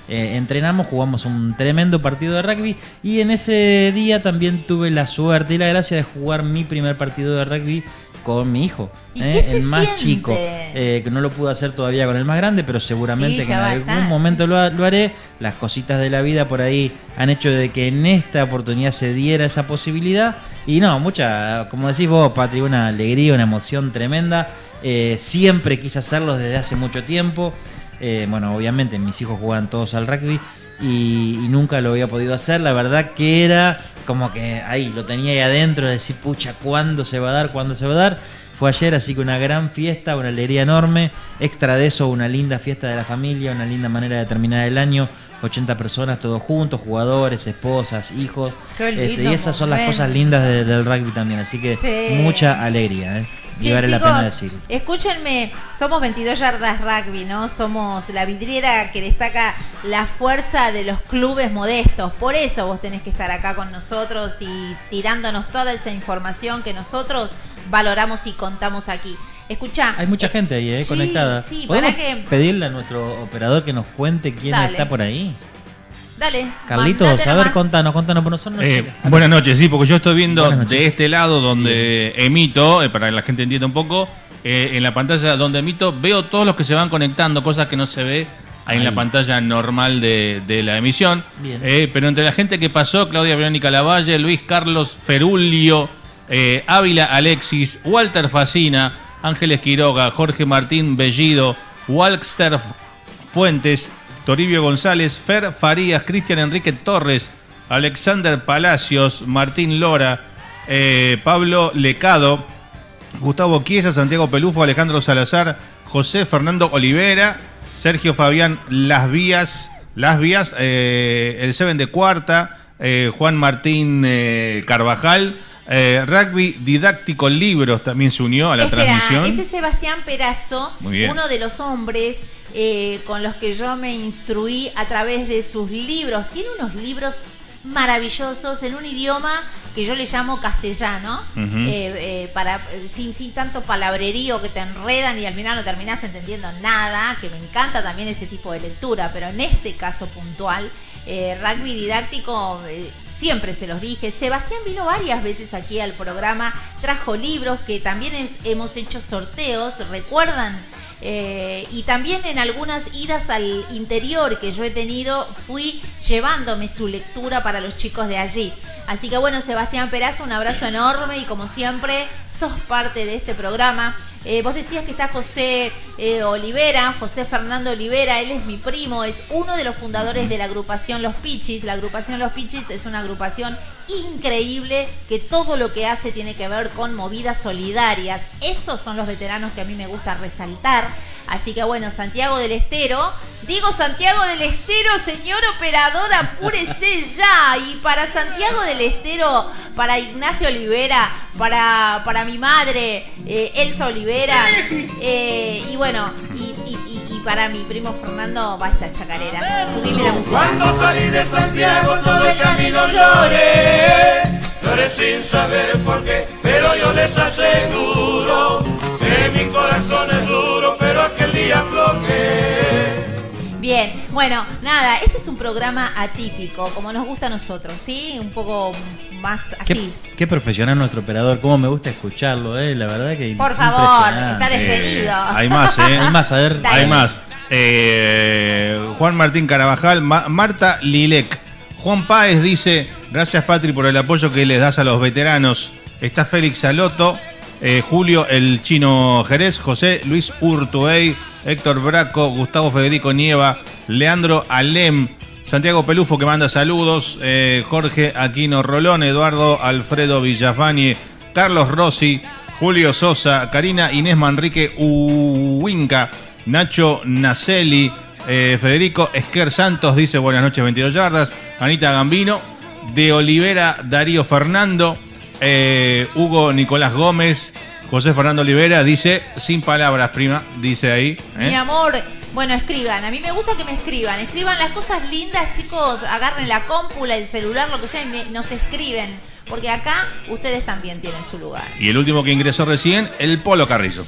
entrenamos, jugamos un tremendo partido de rugby y en ese día también tuve la suerte y la gracia de jugar mi primer partido de rugby con mi hijo, el más chico, que no lo pude hacer todavía con el más grande, pero seguramente que en algún momento lo haré. Las cositas de la vida por ahí han hecho de que en esta oportunidad se diera esa posibilidad y no, mucha, como decís vos, Patri, una alegría, una emoción tremenda. Siempre quise hacerlo desde hace mucho tiempo. Bueno, obviamente mis hijos juegan todos al rugby y nunca lo había podido hacer. La verdad que era como que ahí, lo tenía ahí adentro, de decir, pucha, ¿cuándo se va a dar? ¿Cuándo se va a dar? Fue ayer, así que una gran fiesta, una alegría enorme. Extra de eso, una linda fiesta de la familia, una linda manera de terminar el año. 80 personas todos juntos, jugadores, esposas, hijos. Y esas son las cosas lindas del rugby también, así que mucha alegría, y vale la pena decir. Escúchenme, somos 22 yardas rugby, ¿no? Somos la vidriera que destaca la fuerza de los clubes modestos. Por eso vos tenés que estar acá con nosotros y tirándonos toda esa información que nosotros valoramos y contamos aquí. Escuchá. Hay mucha gente ahí, conectada. Sí, ¿podemos pedirle a nuestro operador que nos cuente quién está por ahí? Dale. Carlitos, a ver, contanos por nosotros. Buenas noches, sí, porque yo estoy viendo de este lado donde emito, para que la gente entienda un poco, en la pantalla donde emito, veo todos los que se van conectando, cosas que no se ve ahí en la pantalla normal de la emisión. Pero entre la gente que pasó, Claudia Verónica Lavalle, Luis Carlos Ferulio, Ávila Alexis, Walter Facina, Ángeles Quiroga, Jorge Martín Bellido, Walster Fuentes, Toribio González, Fer Farías, Cristian Enrique Torres, Alexander Palacios, Martín Lora, Pablo Lecado, Gustavo Chiesa, Santiago Pelufo, Alejandro Salazar, José Fernando Olivera, Sergio Fabián Las Vías, el Seven de Cuarta, Juan Martín Carvajal, Rugby Didáctico Libros también se unió a la transmisión. Ese Sebastián Perazo, uno de los hombres con los que yo me instruí a través de sus libros. Tiene unos libros maravillosos en un idioma que yo le llamo castellano, sin tanto palabrerío que te enredan y al final no terminás entendiendo nada, que me encanta también ese tipo de lectura, pero en este caso puntual, Rugby Didáctico, siempre se los dije. Sebastián vino varias veces aquí al programa, trajo libros que también hemos hecho sorteos, ¿recuerdan? Y también en algunas idas al interior que yo he tenido fui llevándome su lectura para los chicos de allí. Así que bueno, Sebastián Perazo, un abrazo enorme y como siempre sos parte de este programa. Vos decías que está José Olivera, José Fernando Olivera, él es mi primo, es uno de los fundadores de la agrupación Los Pichis. La agrupación Los Pichis es una agrupación increíble que todo lo que hace tiene que ver con movidas solidarias. Esos son los veteranos que a mí me gusta resaltar. Así que bueno, Santiago del Estero, Santiago del Estero, señor operador, apúrese ya. Y para Santiago del Estero, para Ignacio Olivera, para mi madre, Elsa Olivera, y bueno, y para mi primo Fernando va esta chacarera. Subime la música. Cuando salí de Santiago todo el camino lloré, lloré sin saber por qué, pero yo les aseguro que mi corazón es duro, pero aquel día bloqueé. Bien, bueno, nada, este es un programa atípico, como nos gusta a nosotros, ¿sí? Un poco más así. Qué profesional nuestro operador, cómo me gusta escucharlo, la verdad que por favor, está despedido. Hay más, Hay más, a ver. Hay más. Juan Martín Carabajal, Marta Lilek. Juan Páez dice, gracias Patri por el apoyo que les das a los veteranos. Está Félix Saloto, Julio el Chino Jerez, José Luis Urtuey, Héctor Braco, Gustavo Federico Nieva, Leandro Alem, Santiago Pelufo que manda saludos, Jorge Aquino Rolón, Eduardo Alfredo Villafañe, Carlos Rossi, Julio Sosa, Karina Inés Manrique Uwinca, Nacho Nacelli, Federico Esquer Santos dice buenas noches 22 yardas, Anita Gambino, de Olivera Darío Fernando, Hugo Nicolás Gómez, José Fernando Olivera dice sin palabras, prima, dice ahí. Mi amor, bueno, escriban, a mí me gusta que me escriban las cosas lindas, chicos, agarren la cómpula, el celular, lo que sea, y nos escriben, porque acá ustedes también tienen su lugar. Y el último que ingresó recién, el Polo Carrizo.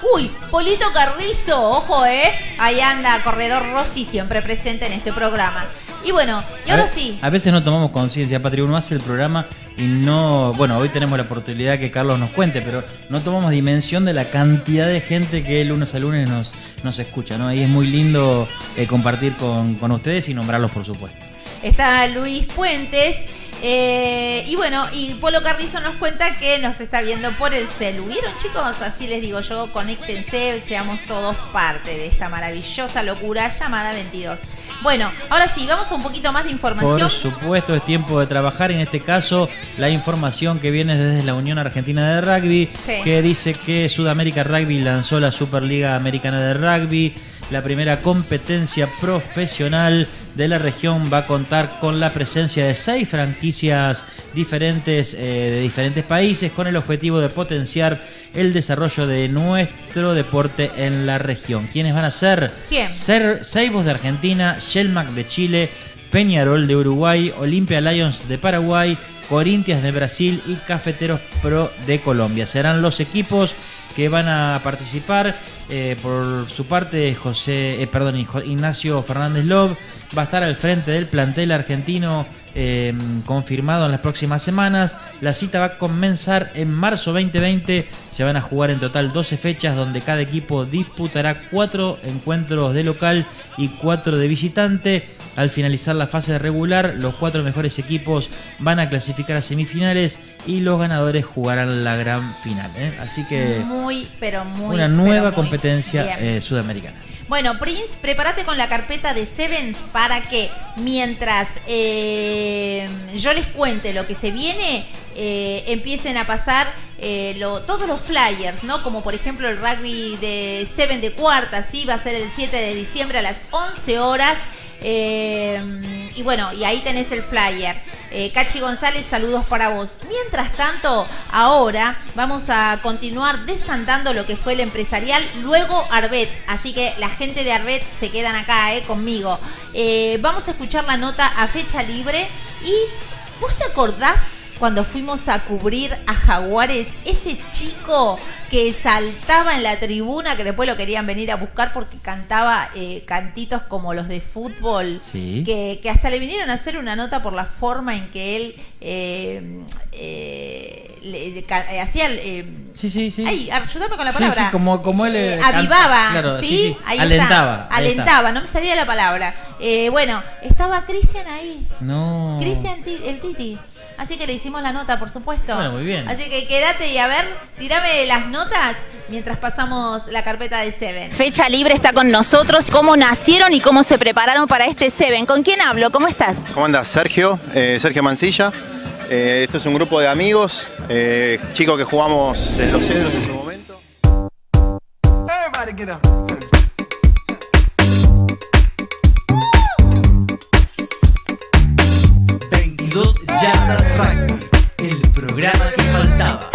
Uy, Polito Carrizo, ojo, ahí anda, Corredor Rossi, siempre presente en este programa. Y bueno, y ahora sí. A veces no tomamos conciencia, Patri, uno hace el programa y no... Bueno, hoy tenemos la oportunidad que Carlos nos cuente, pero no tomamos dimensión de la cantidad de gente que lunes a lunes nos escucha, ¿no? Y es muy lindo compartir con ustedes y nombrarlos, por supuesto. Está Luis Puentes. Y bueno, y Polo Carrizo nos cuenta que nos está viendo por el celu. ¿Vieron, chicos? Así les digo yo, conéctense, seamos todos parte de esta maravillosa locura llamada 22. Bueno, ahora sí, vamos a un poquito más de información. Por supuesto, es tiempo de trabajar. En este caso, la información que viene desde la Unión Argentina de Rugby, que dice que Sudamérica Rugby lanzó la Superliga Americana de Rugby. La primera competencia profesional de la región va a contar con la presencia de 6 franquicias diferentes de diferentes países, con el objetivo de potenciar el desarrollo de nuestro deporte en la región. ¿Quiénes van a ser? ¿Quién? Seibos de Argentina, Shellmac de Chile, Peñarol de Uruguay, Olimpia Lions de Paraguay, Corinthians de Brasil y Cafeteros Pro de Colombia. Serán los equipos que van a participar. Por su parte, Ignacio Fernández Love va a estar al frente del plantel argentino, confirmado en las próximas semanas. La cita va a comenzar en marzo 2020. Se van a jugar en total 12 fechas, donde cada equipo disputará 4 encuentros de local y 4 de visitante. Al finalizar la fase regular, los 4 mejores equipos van a clasificar a semifinales y los ganadores jugarán la gran final. Así que una nueva competencia sudamericana. Bueno, Prince, prepárate con la carpeta de Sevens para que mientras yo les cuente lo que se viene, empiecen a pasar todos los flyers, ¿no? Como por ejemplo el rugby de Seven de cuarta, ¿sí? Va a ser el 7 de diciembre a las 11 horas. Y bueno, y ahí tenés el flyer. Cachi González, saludos para vos. Mientras tanto, ahora vamos a continuar desandando lo que fue el empresarial, luego Arbet. Así que la gente de Arbet se quedan acá conmigo. Vamos a escuchar la nota a fecha libre. ¿Y vos te acordás cuando fuimos a cubrir a Jaguares? Ese chico que saltaba en la tribuna, que después lo querían venir a buscar porque cantaba cantitos como los de fútbol, sí. que hasta le vinieron a hacer una nota por la forma en que él hacía sí. Ay, ayúdame con la palabra. Sí, como él avivaba, claro, ¿sí? Ahí alentaba. Alentaba, no me salía la palabra. Bueno, estaba Cristian ahí. No. Cristian, el Titi. Así que le hicimos la nota, por supuesto. Bueno, muy bien. Así que quédate y a ver, tirame las notas mientras pasamos la carpeta de Seven. Fecha Libre está con nosotros. ¿Cómo nacieron y cómo se prepararon para este Seven? ¿Con quién hablo? ¿Cómo estás? ¿Cómo andás? Sergio Mancilla. Esto es un grupo de amigos, chicos que jugamos en Los Cedros en su momento. Everybody get up. 22 Yardas Rugby, el programa que faltaba.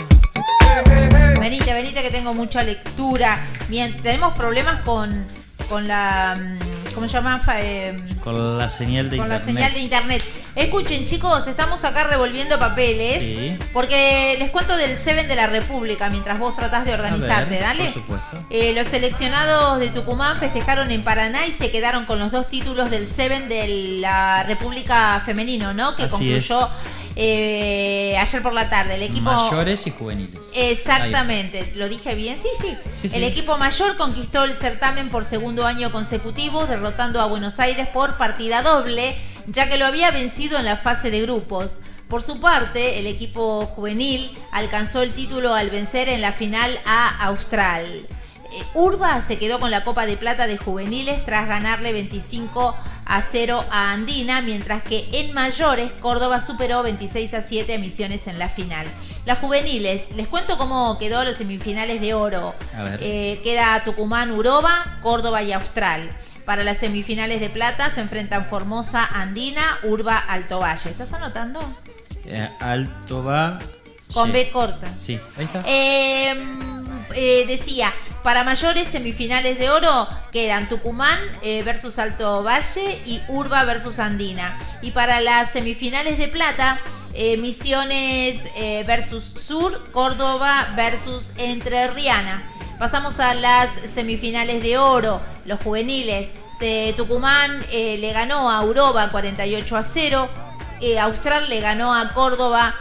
Venite que tengo mucha lectura. Bien, tenemos problemas con la... ¿Cómo se llama? Con la señal de con internet. la señal de internet. Escuchen, chicos, estamos acá revolviendo papeles. Sí. Porque les cuento del Seven de la República mientras vos tratás de organizarte. Dale. Por supuesto. Los seleccionados de Tucumán festejaron en Paraná y se quedaron con los 2 títulos del Seven de la República Femenino, ¿no? Que Así concluyó ayer por la tarde. El equipo mayores y juveniles. Exactamente, lo dije bien. Sí. El equipo mayor conquistó el certamen por segundo año consecutivo, derrotando a Buenos Aires por partida doble, ya que lo había vencido en la fase de grupos. Por su parte, el equipo juvenil alcanzó el título al vencer en la final a Austral. Urba se quedó con la Copa de Plata de juveniles tras ganarle 25-0 a Andina, mientras que en mayores Córdoba superó 26-7 a Misiones en la final. Las juveniles, les cuento cómo quedó los semifinales de oro. A ver. Queda Tucumán, Uroba, Córdoba y Austral. Para las semifinales de plata se enfrentan Formosa, Andina, Urba, Alto Valle. ¿Estás anotando? Alto va. Con sí. B corta. Sí, ahí está. Decía, para mayores semifinales de oro quedan Tucumán versus Alto Valle y Urba versus Andina. Y para las semifinales de plata, Misiones versus Sur, Córdoba versus Entrerriana. Pasamos a las semifinales de oro, los juveniles. Tucumán le ganó a Uroba 48-0. Austral le ganó a Córdoba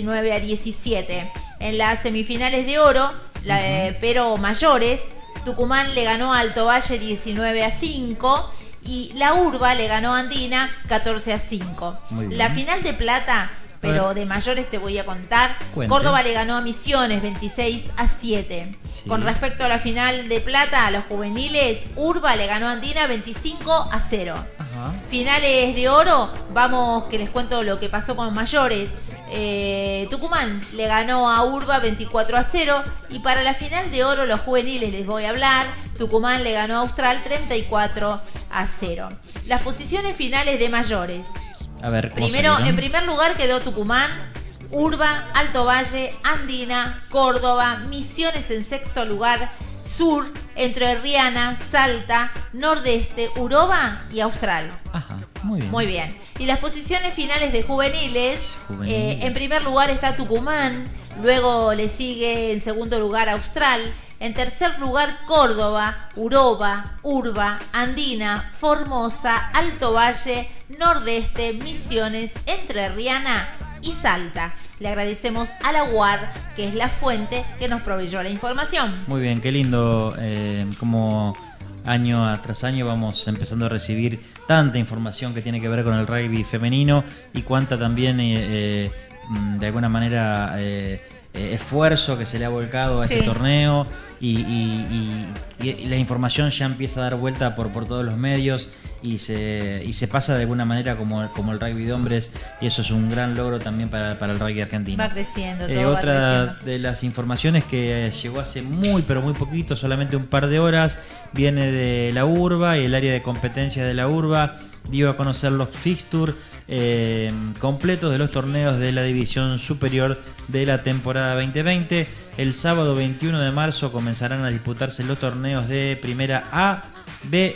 19-17. En las semifinales de oro, pero mayores, Tucumán le ganó a Alto Valle 19-5 y la Urba le ganó a Andina 14-5. La final de plata, pero de mayores te voy a contar. Cuente. Córdoba le ganó a Misiones 26-7. Sí. Con respecto a la final de plata, a los juveniles, Urba le ganó a Andina 25-0. Ajá. Finales de oro, vamos que les cuento lo que pasó con mayores. Tucumán le ganó a Urba 24-0 y para la final de oro los juveniles les voy a hablar. Tucumán le ganó a Austral 34-0. Las posiciones finales de mayores. A ver, primero, en primer lugar quedó Tucumán, Urba, Alto Valle, Andina, Córdoba, Misiones en sexto lugar, Sur, Entrerriana, Salta, Nordeste, Uroba y Austral. Ajá, muy bien. Muy bien. Y las posiciones finales de juveniles, en primer lugar está Tucumán, luego le sigue en segundo lugar Austral, en tercer lugar Córdoba, Uroba, Urba, Andina, Formosa, Alto Valle, Nordeste, Misiones, Entrerriana y Salta. Le agradecemos a la UAR, que es la fuente que nos proveyó la información. Muy bien, qué lindo, como año tras año vamos empezando a recibir tanta información que tiene que ver con el rugby femenino y cuánta también, de alguna manera, esfuerzo que se le ha volcado a este torneo y la información ya empieza a dar vuelta por todos los medios y se pasa de alguna manera como el rugby de hombres, y eso es un gran logro también para el rugby argentino. Va creciendo, todo otra va creciendo. De las informaciones que llegó hace muy pero muy poquito, solamente un par de horas, viene de la Urba, y el área de competencia de la Urba dio a conocer los fixtures completos de los torneos de la división superior de la temporada 2020. El sábado 21 de marzo comenzarán a disputarse los torneos de primera A, B,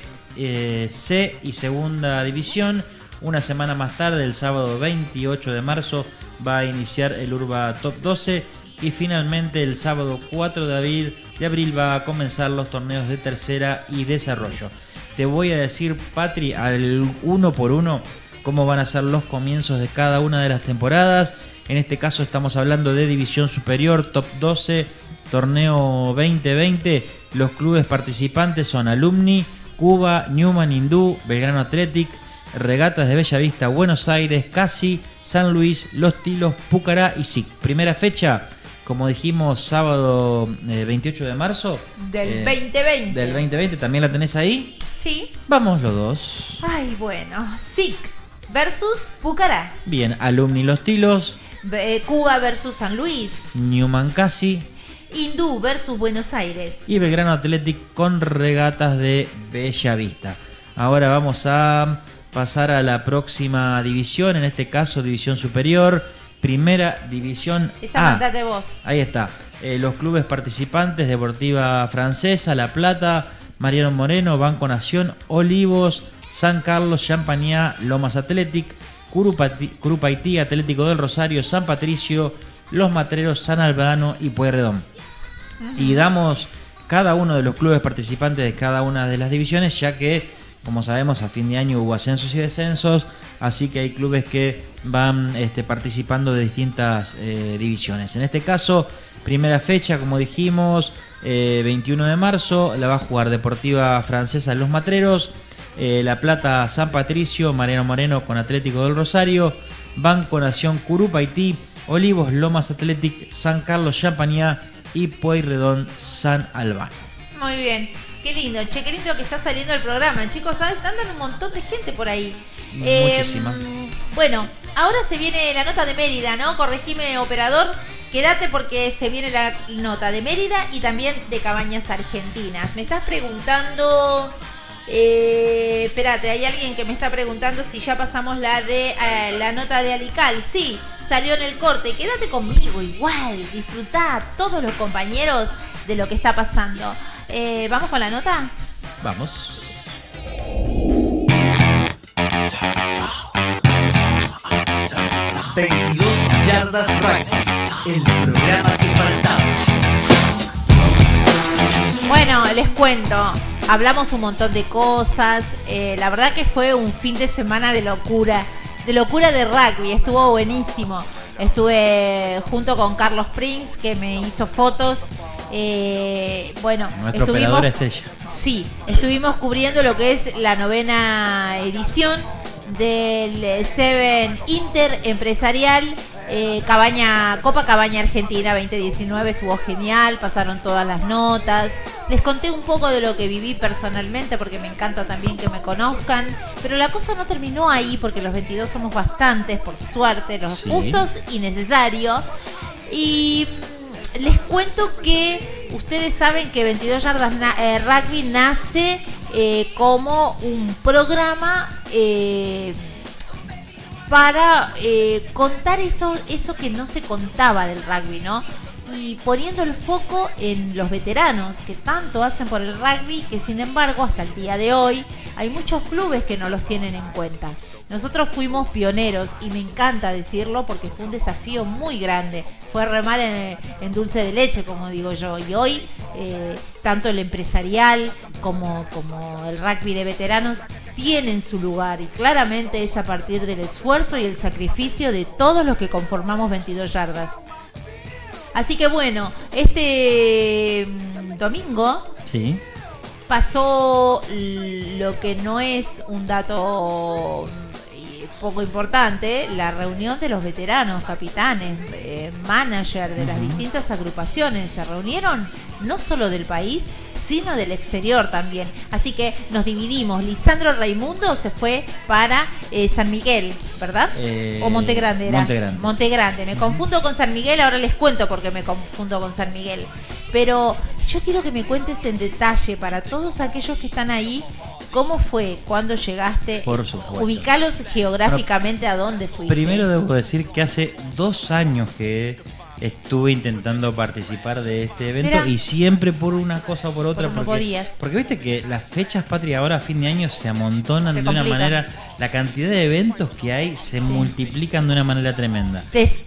C y segunda división. Una semana más tarde, el sábado 28 de marzo, va a iniciar el Urba Top 12 y finalmente el sábado 4 de abril va a comenzar los torneos de tercera y desarrollo. Te voy a decir, Patri, al uno por uno cómo van a ser los comienzos de cada una de las temporadas. En este caso estamos hablando de división superior, Top 12, torneo 2020. Los clubes participantes son Alumni, Cuba, Newman Hindú, Belgrano Athletic, Regatas de Bellavista, Buenos Aires, Casi, San Luis, Los Tilos, Pucará y SIC. Primera fecha, como dijimos, sábado 28 de marzo. Del 2020. Del 2020, ¿también la tenés ahí? Sí. Vamos los dos. Ay, bueno. SIC versus Pucará. Bien, Alumni Los Tilos. Cuba versus San Luis. Newman Casi. Hindú versus Buenos Aires. Y Belgrano Athletic con Regatas de Bellavista. Ahora vamos a pasar a la próxima división, en este caso división superior, primera división Esa A. mandate vos. Ahí está. Los clubes participantes: Deportiva Francesa, La Plata, Mariano Moreno, Banco Nación, Olivos, San Carlos, Champañá, Lomas Athletic, Curupaití, Atlético del Rosario, San Patricio, Los Matreros, San Albano y Pueyrredón. Y damos cada uno de los clubes participantes de cada una de las divisiones, ya que, como sabemos, a fin de año hubo ascensos y descensos, así que hay clubes que van participando de distintas divisiones. En este caso, primera fecha, como dijimos, 21 de marzo, la va a jugar Deportiva Francesa Los Matreros, La Plata San Patricio, Mariano Moreno con Atlético del Rosario, Banco Nación Curupaití, Olivos Lomas Athletic, San Carlos Champañá y Pueyrredón San Albano. Muy bien, qué lindo, che, qué lindo que está saliendo el programa, chicos, andan un montón de gente por ahí. Muchísima. Bueno, ahora se viene la nota de Mérida, ¿no? Corregime, operador, quédate porque se viene la nota de Mérida y también de Cabañas Argentinas. Me estás preguntando... espérate, hay alguien que me está preguntando si ya pasamos la nota de Alical. Sí, salió en el corte. Quédate conmigo igual, disfrutá todos los compañeros de lo que está pasando. ¿Vamos con la nota? Vamos. ...22 yardas rugby, el programa que faltaba. cuento, hablamos un montón de cosas, la verdad que fue un fin de semana de locura de rugby, estuvo buenísimo. Estuve junto con Carlos Prince, que me hizo fotos. Bueno, nuestro operador estrella. Sí, estuvimos cubriendo lo que es la 9ª edición del Seven Inter Empresarial Copa Cabaña Argentina 2019. Estuvo genial, pasaron todas las notas. Les conté un poco de lo que viví personalmente, porque me encanta también que me conozcan. Pero la cosa no terminó ahí, porque los 22 somos bastantes, por suerte, los justos y necesarios. Y les cuento que ustedes saben que 22 Yardas Rugby nace como un programa para contar eso que no se contaba del rugby, ¿no? Y poniendo el foco en los veteranos que tanto hacen por el rugby, que sin embargo hasta el día de hoy hay muchos clubes que no los tienen en cuenta. Nosotros fuimos pioneros y me encanta decirlo porque fue un desafío muy grande. Fue remar en dulce de leche, como digo yo. Y hoy tanto el empresarial como el rugby de veteranos tienen su lugar. Y claramente es a partir del esfuerzo y el sacrificio de todos los que conformamos 22 Yardas. Así que bueno, este domingo pasó lo que no es un dato poco importante, la reunión de los veteranos, capitanes, manager de las distintas agrupaciones. Se reunieron no solo del país, sino del exterior también. Así que nos dividimos. Lisandro Raimundo se fue para San Miguel, ¿verdad? ¿O Montegrande era? Montegrande. Me confundo con San Miguel, ahora les cuento por qué me confundo con San Miguel. Pero yo quiero que me cuentes en detalle, para todos aquellos que están ahí, ¿cómo fue? ¿Cuándo llegaste? Por supuesto. Ubicalos geográficamente, a dónde fuiste. Primero debo decir que hace 2 años que estuve intentando participar de este evento. Y siempre por una cosa o por otra. Porque viste que las fechas patria ahora a fin de año se amontonan de una manera. La cantidad de eventos que hay se multiplican de una manera tremenda.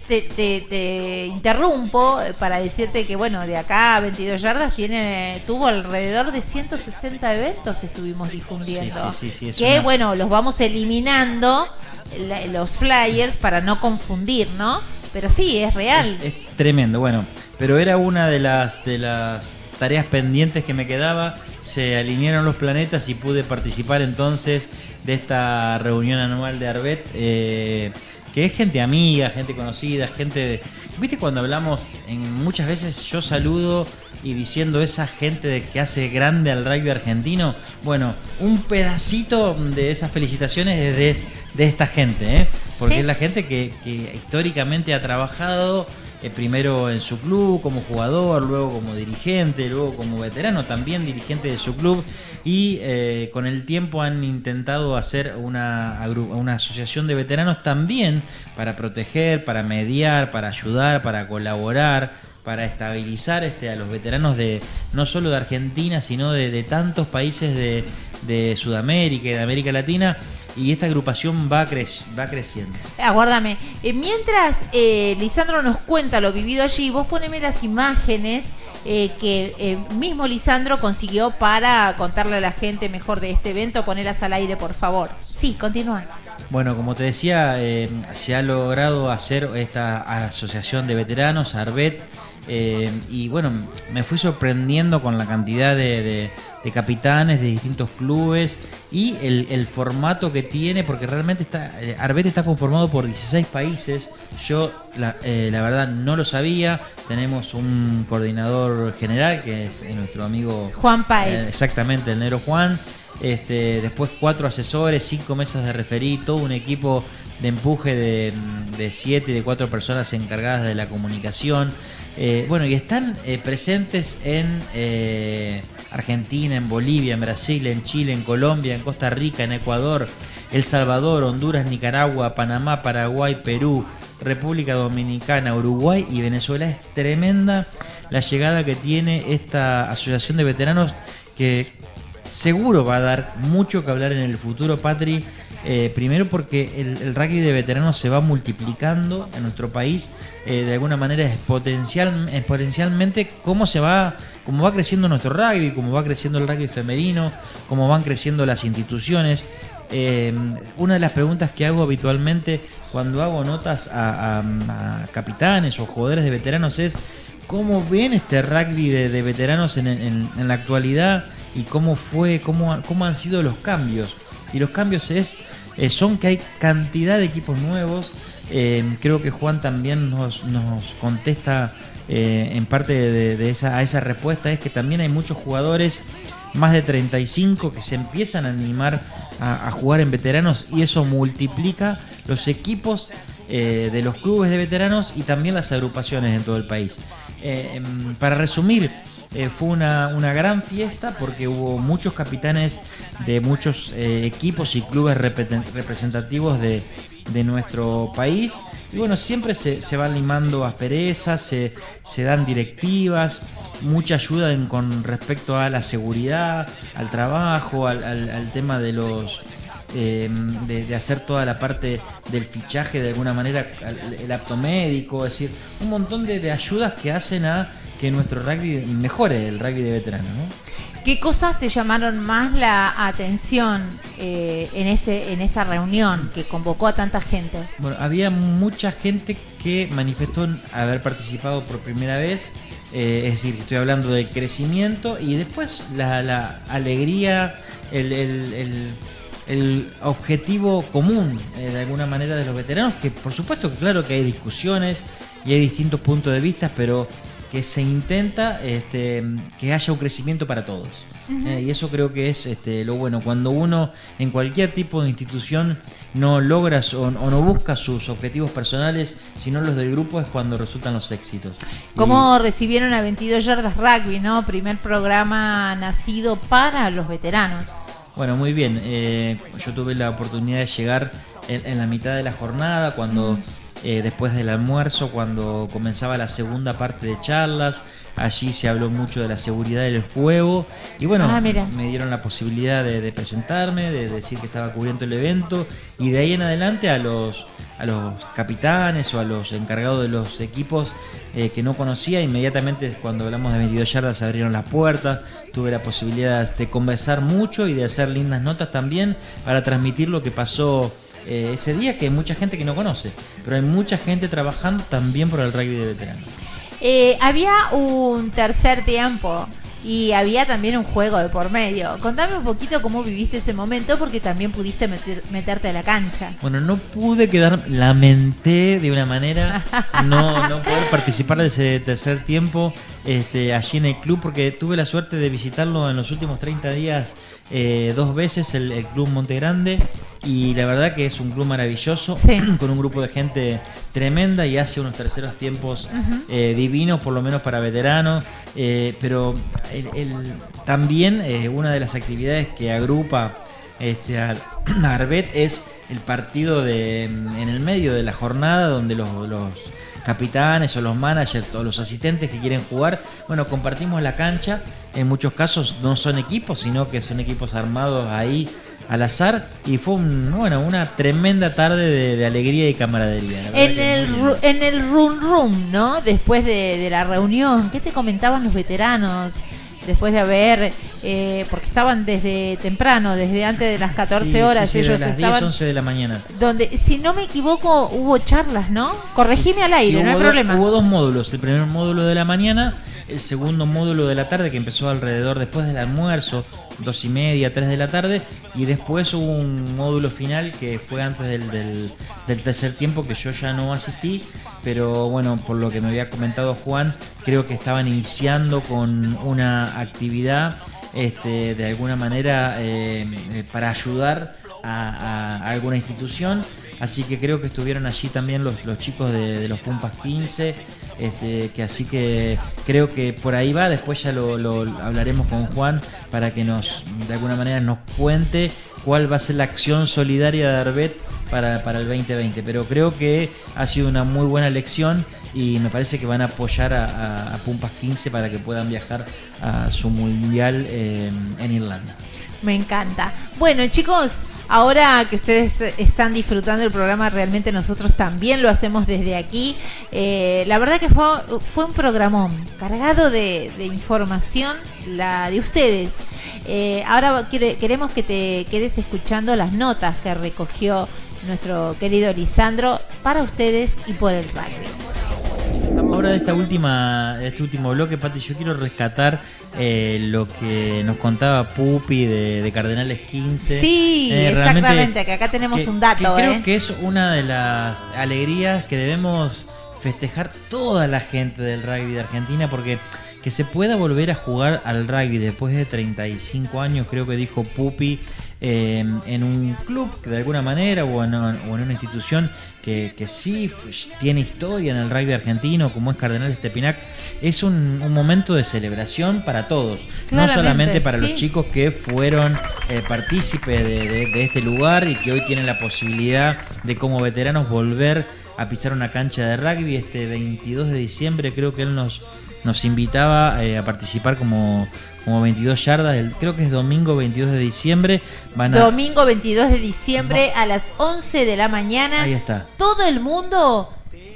Te interrumpo para decirte que bueno, de acá a 22 Yardas tuvo alrededor de 160 eventos, estuvimos difundiendo. Sí, que bueno, los vamos eliminando los flyers para no confundir, ¿no? Pero sí, es real. Es tremendo, bueno. Pero era una de las tareas pendientes que me quedaba. Se alinearon los planetas y pude participar entonces de esta reunión anual de Arbet. Que es gente amiga, gente conocida, gente... ¿Viste cuando hablamos? Muchas veces yo saludo y diciendo esa gente que hace grande al rugby argentino. Bueno, un pedacito de esas felicitaciones es de esta gente, porque es la gente que históricamente ha trabajado primero en su club como jugador, luego como dirigente, luego como veterano, también dirigente de su club, y con el tiempo han intentado hacer una asociación de veteranos también para proteger, para mediar, para ayudar, para colaborar, para estabilizar a los veteranos de no solo de Argentina, sino de tantos países de Sudamérica y de América Latina. Y esta agrupación va creciendo. Aguárdame. Mientras Lisandro nos cuenta lo vivido allí, vos poneme las imágenes que mismo Lisandro consiguió para contarle a la gente mejor de este evento. Ponelas al aire, por favor. Sí, continúa. Bueno, como te decía, se ha logrado hacer esta asociación de veteranos, Arbet, y bueno, me fui sorprendiendo con la cantidad de capitanes de distintos clubes y el formato que tiene, porque realmente Arbet está conformado por 16 países. Yo la verdad no lo sabía. Tenemos un coordinador general que es nuestro amigo Juan Páez. Exactamente, el negro Juan. Después 4 asesores, 5 mesas de referí, todo un equipo de empuje de 7, de 4 personas encargadas de la comunicación. Bueno, y están presentes en Argentina, en Bolivia, en Brasil, en Chile, en Colombia, en Costa Rica, en Ecuador, El Salvador, Honduras, Nicaragua, Panamá, Paraguay, Perú, República Dominicana, Uruguay y Venezuela. Es tremenda la llegada que tiene esta asociación de veteranos, que seguro va a dar mucho que hablar en el futuro, Patri. Primero porque el rugby de veteranos se va multiplicando en nuestro país de alguna manera exponencialmente. ¿Cómo se va cómo va creciendo nuestro rugby, cómo va creciendo el rugby femenino, cómo van creciendo las instituciones. Una de las preguntas que hago habitualmente cuando hago notas a capitanes o jugadores de veteranos es cómo ven este rugby de veteranos en la actualidad y cómo han sido los cambios. Y los cambios son que hay cantidad de equipos nuevos. Creo que Juan también nos contesta en parte a esa respuesta, es que también hay muchos jugadores más de 35 que se empiezan a animar a jugar en veteranos, y eso multiplica los equipos de los clubes de veteranos y también las agrupaciones en todo el país. Para resumir, fue una gran fiesta porque hubo muchos capitanes de muchos equipos y clubes representativos de nuestro país, y bueno, siempre se van limando asperezas, se dan directivas, mucha ayuda con respecto a la seguridad, al trabajo, al tema de los de hacer toda la parte del fichaje de alguna manera, el apto médico, es decir, un montón de ayudas que hacen a que nuestro rugby mejore, el rugby de veteranos, ¿no? ¿Qué cosas te llamaron más la atención en esta reunión que convocó a tanta gente? Bueno, había mucha gente que manifestó haber participado por primera vez, es decir, estoy hablando del crecimiento y después la alegría, el objetivo común de alguna manera de los veteranos, que por supuesto que claro que hay discusiones y hay distintos puntos de vista, pero que se intenta que haya un crecimiento para todos. Y eso creo que es lo bueno. Cuando uno en cualquier tipo de institución no logra o no busca sus objetivos personales, sino los del grupo, es cuando resultan los éxitos. ¿Cómo recibieron a 22 Yardas Rugby, ¿no? Primer programa nacido para los veteranos. Bueno, muy bien. Yo tuve la oportunidad de llegar en la mitad de la jornada, cuando después del almuerzo, cuando comenzaba la segunda parte de charlas. Allí se habló mucho de la seguridad del juego y bueno, me dieron la posibilidad de presentarme, de decir que estaba cubriendo el evento, y de ahí en adelante a los capitanes o a los encargados de los equipos que no conocía, inmediatamente cuando hablamos de 22 yardas se abrieron las puertas. Tuve la posibilidad de conversar mucho y de hacer lindas notas también para transmitir lo que pasó ese día, que hay mucha gente que no conoce, pero hay mucha gente trabajando también por el rugby de veteranos. Había un tercer tiempo y había también un juego de por medio. Contame un poquito cómo viviste ese momento, porque también pudiste meterte a la cancha. Bueno, no pude lamenté de una manera no poder participar de ese tercer tiempo allí en el club, porque tuve la suerte de visitarlo en los últimos 30 días 2 veces, el Club Monte Grande, y la verdad que es un club maravilloso, con un grupo de gente tremenda, y hace unos terceros tiempos divinos, por lo menos para veteranos, pero también una de las actividades que agrupa a Arbet es el partido en el medio de la jornada, donde los capitanes o los managers o los asistentes que quieren jugar, bueno, compartimos la cancha. En muchos casos no son equipos, sino que son equipos armados ahí al azar, y fue una tremenda tarde de alegría y camaradería. En el room, ¿no? Después de la reunión, ¿qué te comentaban los veteranos? Después de haber, porque estaban desde temprano, desde antes de las 14 horas, sí, ellos de las estaban 10, 11 de la mañana. Donde, si no me equivoco, hubo charlas, ¿no? Corregime al aire, no hay problema. Hubo 2 módulos, el primer módulo de la mañana, el segundo módulo de la tarde, que empezó alrededor después del almuerzo, 2:30, 3 de la tarde, y después hubo un módulo final que fue antes del tercer tiempo, que yo ya no asistí, pero bueno, por lo que me había comentado Juan, creo que estaban iniciando con una actividad de alguna manera para ayudar a alguna institución, así que creo que estuvieron allí también los chicos de los Pumpas 15, que así que creo que por ahí va. Después ya lo hablaremos con Juan para que de alguna manera nos cuente cuál va a ser la acción solidaria de Arbet para el 2020, pero creo que ha sido una muy buena lección y me parece que van a apoyar a Pumpas 15 para que puedan viajar a su mundial en Irlanda. Me encanta. Bueno, chicos, ahora que ustedes están disfrutando el programa, realmente nosotros también lo hacemos desde aquí. La verdad que fue un programón cargado de información, la de ustedes. Ahora queremos que te quedes escuchando las notas que recogió nuestro querido Lisandro para ustedes y por el rugby. Ahora de este último bloque, Pati, yo quiero rescatar lo que nos contaba Pupi de Cardenales 15. Sí, exactamente, que acá tenemos un dato. Creo que es una de las alegrías que debemos festejar toda la gente del rugby de Argentina, porque que se pueda volver a jugar al rugby después de 35 años, creo que dijo Pupi, en un club que de alguna manera o en una institución que sí tiene historia en el rugby argentino, como es Cardenales Tepinak, es un momento de celebración para todos, no solamente para los chicos que fueron partícipes de este lugar y que hoy tienen la posibilidad de como veteranos volver a pisar una cancha de rugby. Este 22 de diciembre creo que él nos invitaba a participar como 22 yardas, creo que es domingo 22 de diciembre. Domingo 22 de diciembre a las 11 de la mañana. Ahí está. Todo el mundo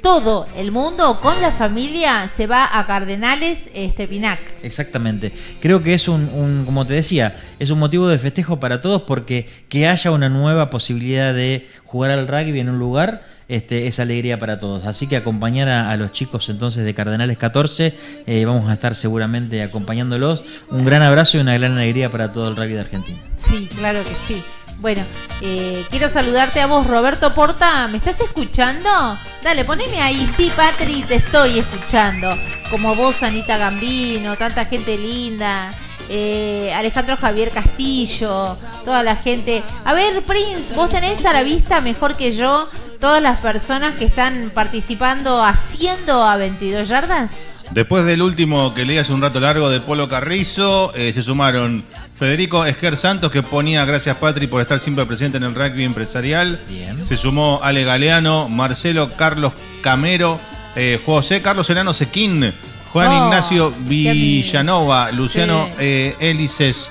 con la familia se va a Cardenales Tepinak. Exactamente. Creo que es como te decía, es un motivo de festejo para todos, porque que haya una nueva posibilidad de jugar al rugby en un lugar es alegría para todos. Así que acompañar a los chicos entonces de Cardenales 14, vamos a estar seguramente acompañándolos. Un gran abrazo y una gran alegría para todo el rugby de Argentina. Sí, claro que sí. Bueno, quiero saludarte a vos, Roberto Porta. ¿Me estás escuchando? Dale, poneme ahí. Sí, Patri, te estoy escuchando. Como vos, Anita Gambino, tanta gente linda. Alejandro Javier Castillo, toda la gente. A ver, Prince, vos tenés a la vista mejor que yo todas las personas que están participando haciendo a 22 yardas. Después del último que leí hace un rato largo de Polo Carrizo, se sumaron Federico Esquer Santos, que ponía gracias Patri por estar siempre presente en el rugby empresarial. Bien. Se sumó Ale Galeano, Marcelo Carlos Camero, José Carlos Elano Sequín, Juan Ignacio Villanova, Luciano Hélices,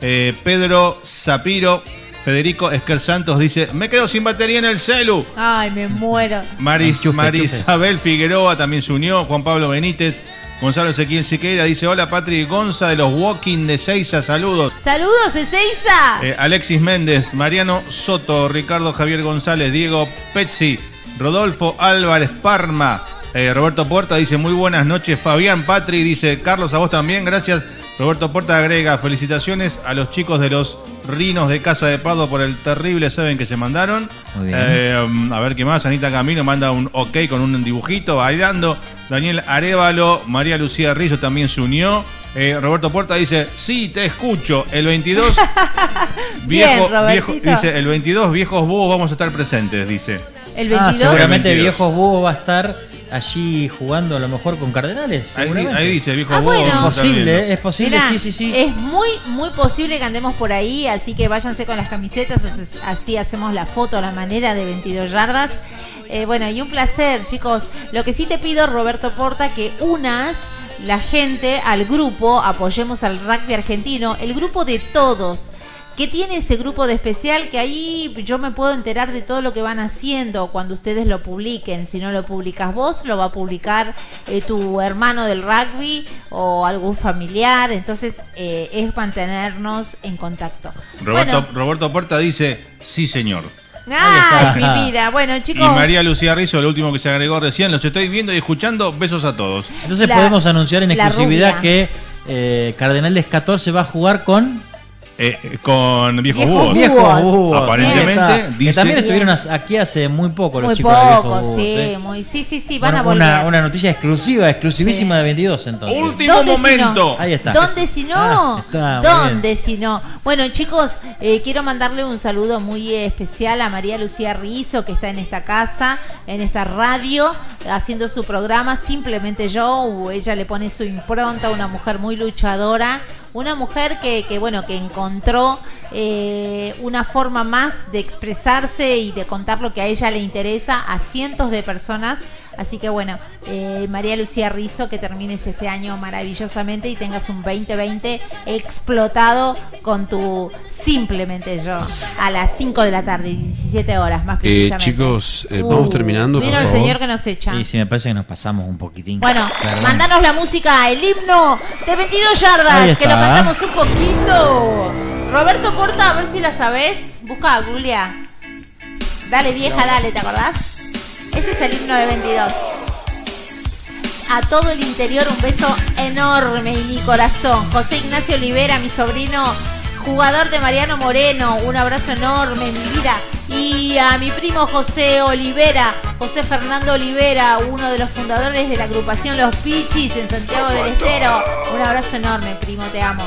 Pedro Zapiro. Federico Esquer Santos dice: me quedo sin batería en el celu. Ay, me muero. Marisabel Figueroa también se unió. Juan Pablo Benítez. Gonzalo Ezequiel Siqueira dice: hola Patri Gonza de los Walking de Seiza, saludos. Saludos, Ezeiza. Alexis Méndez, Mariano Soto, Ricardo Javier González, Diego Pezzi, Rodolfo Álvarez Parma, Roberto Porta dice: muy buenas noches Fabián, Patri, dice Carlos, a vos también, gracias. Roberto Porta agrega: felicitaciones a los chicos de los Rinos de Casa de Pardo por el terrible Seven que se mandaron. Muy bien. A ver qué más. Anita Camino manda un ok con un dibujito bailando. Daniel Arévalo, María Lucía Rizzo también se unió. Roberto Porta dice: sí, te escucho. El 22 viejo, dice, el 22 viejos búhos vamos a estar presentes, dice. El 22 seguramente viejos búhos va a estar allí jugando a lo mejor con Cardenales. Ahí dice viejos búhos. Bueno. Es posible, Mirá, sí. Es muy posible que andemos por ahí, así que váyanse con las camisetas, así hacemos la foto a la manera de 22 yardas. Bueno, y un placer, chicos. Lo que sí te pido, Roberto Porta, que unas la gente al grupo, apoyemos al rugby argentino, el grupo de todos. ¿Qué tiene ese grupo de especial? Que ahí yo me puedo enterar de todo lo que van haciendo cuando ustedes lo publiquen. Si no lo publicas vos, lo va a publicar tu hermano del rugby o algún familiar. Entonces es mantenernos en contacto. Roberto Porta dice: sí señor. ¡Ay, mi vida! Bueno, chicos. Y María Lucía Rizzo, lo último que se agregó recién: los estoy viendo y escuchando, besos a todos. Entonces podemos anunciar en exclusividad que Cardenales 14 va a jugar con viejos búhos. Viejos búhos. Aparentemente dice, que también estuvieron aquí hace muy poco los muy chicos poco, de viejos búhos. Sí, van a volver. Una noticia exclusivísima de 22 entonces. Último momento. Ahí está. ¿Dónde si no? ¿Dónde si no? Bueno, chicos, quiero mandarle un saludo muy especial a María Lucía Rizzo, que está en esta casa, en esta radio, haciendo su programa Simplemente Yo. Ella le pone su impronta, una mujer muy luchadora. Una mujer que encontró una forma más de expresarse y de contar lo que a ella le interesa a cientos de personas. Así que bueno, María Lucía Rizzo, que termines este año maravillosamente y tengas un 2020 explotado con tu Simplemente Yo a las 5 de la tarde, 17 horas más precisamente. Chicos, vamos terminando, por mira el favor. señor que nos echa. Y sí, me parece que nos pasamos un poquitín. Bueno, Perdón. mandanos la música, el himno de 22 Ahí yardas, está. que lo cantamos un poquito. Roberto Corta, a ver si la sabés. Busca, Julia. Dale, vieja, dale, ¿te acordás? Ese es el himno de 22. A todo el interior un beso enorme y mi corazón. José Ignacio Olivera, mi sobrino, jugador de Mariano Moreno, un abrazo enorme en mi vida. Y a mi primo José Olivera, José Fernando Olivera, uno de los fundadores de la agrupación Los Pichis en Santiago del Estero. Un abrazo enorme, primo, te amo.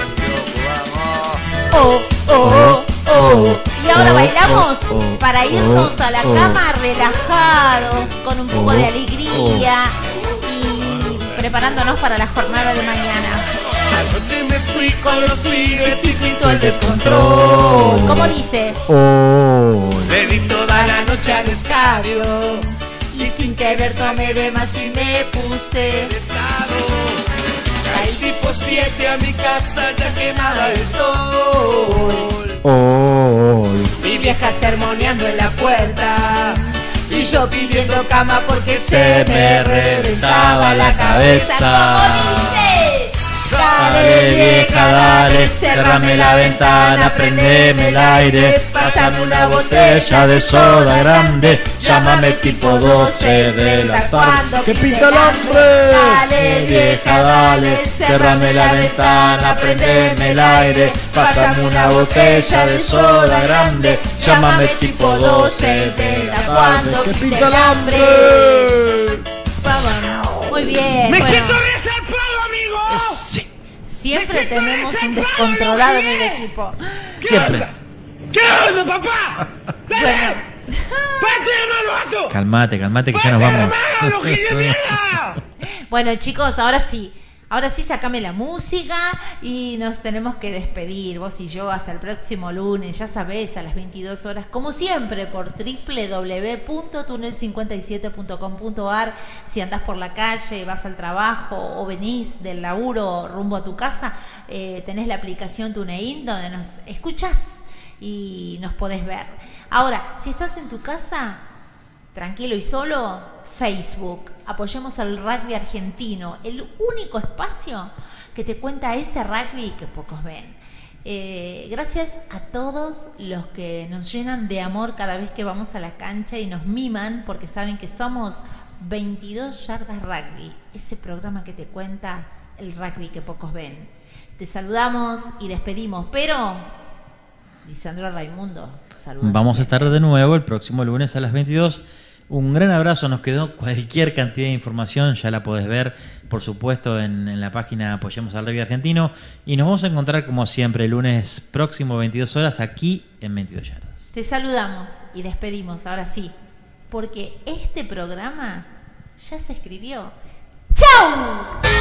Oh, oh, oh, oh. Y ahora bailamos para irnos a la cama relajados, con un poco de alegría y preparándonos para la jornada de mañana. Anoche me fui con los pibes y pintó el descontrol. ¿Cómo dice? Le di toda la noche al escabio Y sin querer tomé de más y me puse Caí tipo 7 a mi casa, ya quemaba el sol. Mi vieja sermoneando en la puerta y yo pidiendo cama porque se me reventaba la cabeza. Dale, vieja, dale, cerrame la ventana, prendeme el aire, pásame una botella de soda grande, llámame tipo 12 de la tarde. ¡Que pinta el hambre! Dale, vieja, dale, cerrame la ventana, prendeme el aire, pásame una botella de soda grande, llámame tipo 12 de la tarde. ¡Que pinta el hambre! Muy bien. ¡Me bueno. siento resarpado, amigo! Sí. Siempre tenemos un descontrolado en el equipo. Siempre. ¿Qué onda, papá? Bueno. Calmate, que ya nos vamos. Bueno, chicos, ahora sí. Ahora sí, sacame la música y nos tenemos que despedir, vos y yo, hasta el próximo lunes, ya sabés, a las 22 horas, como siempre, por www.tunel57.com.ar. Si andás por la calle, vas al trabajo o venís del laburo rumbo a tu casa, tenés la aplicación TuneIn donde nos escuchás y nos podés ver. Ahora, si estás en tu casa, tranquilo y solo, Facebook, apoyemos al rugby argentino, el único espacio que te cuenta ese rugby que pocos ven. Gracias a todos los que nos llenan de amor cada vez que vamos a la cancha y nos miman porque saben que somos 22 yardas rugby, ese programa que te cuenta el rugby que pocos ven. Te saludamos y despedimos, pero Lisandro Raimundo, saludos. Vamos a estar de nuevo el próximo lunes a las 22. Un gran abrazo, nos quedó cualquier cantidad de información, ya la podés ver, por supuesto, en la página Apoyemos al Rugby Argentino. Y nos vamos a encontrar, como siempre, el lunes próximo, 22 horas, aquí en 22 Yardas. Te saludamos y despedimos, ahora sí, porque este programa ya se escribió. ¡Chau!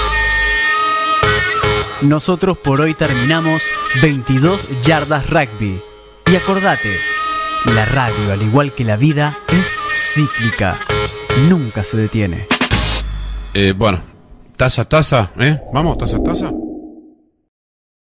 Nosotros por hoy terminamos 22 Yardas Rugby. Y acordate, la radio, al igual que la vida, es cíclica. Nunca se detiene. Bueno, taza, ¿eh? Vamos, taza.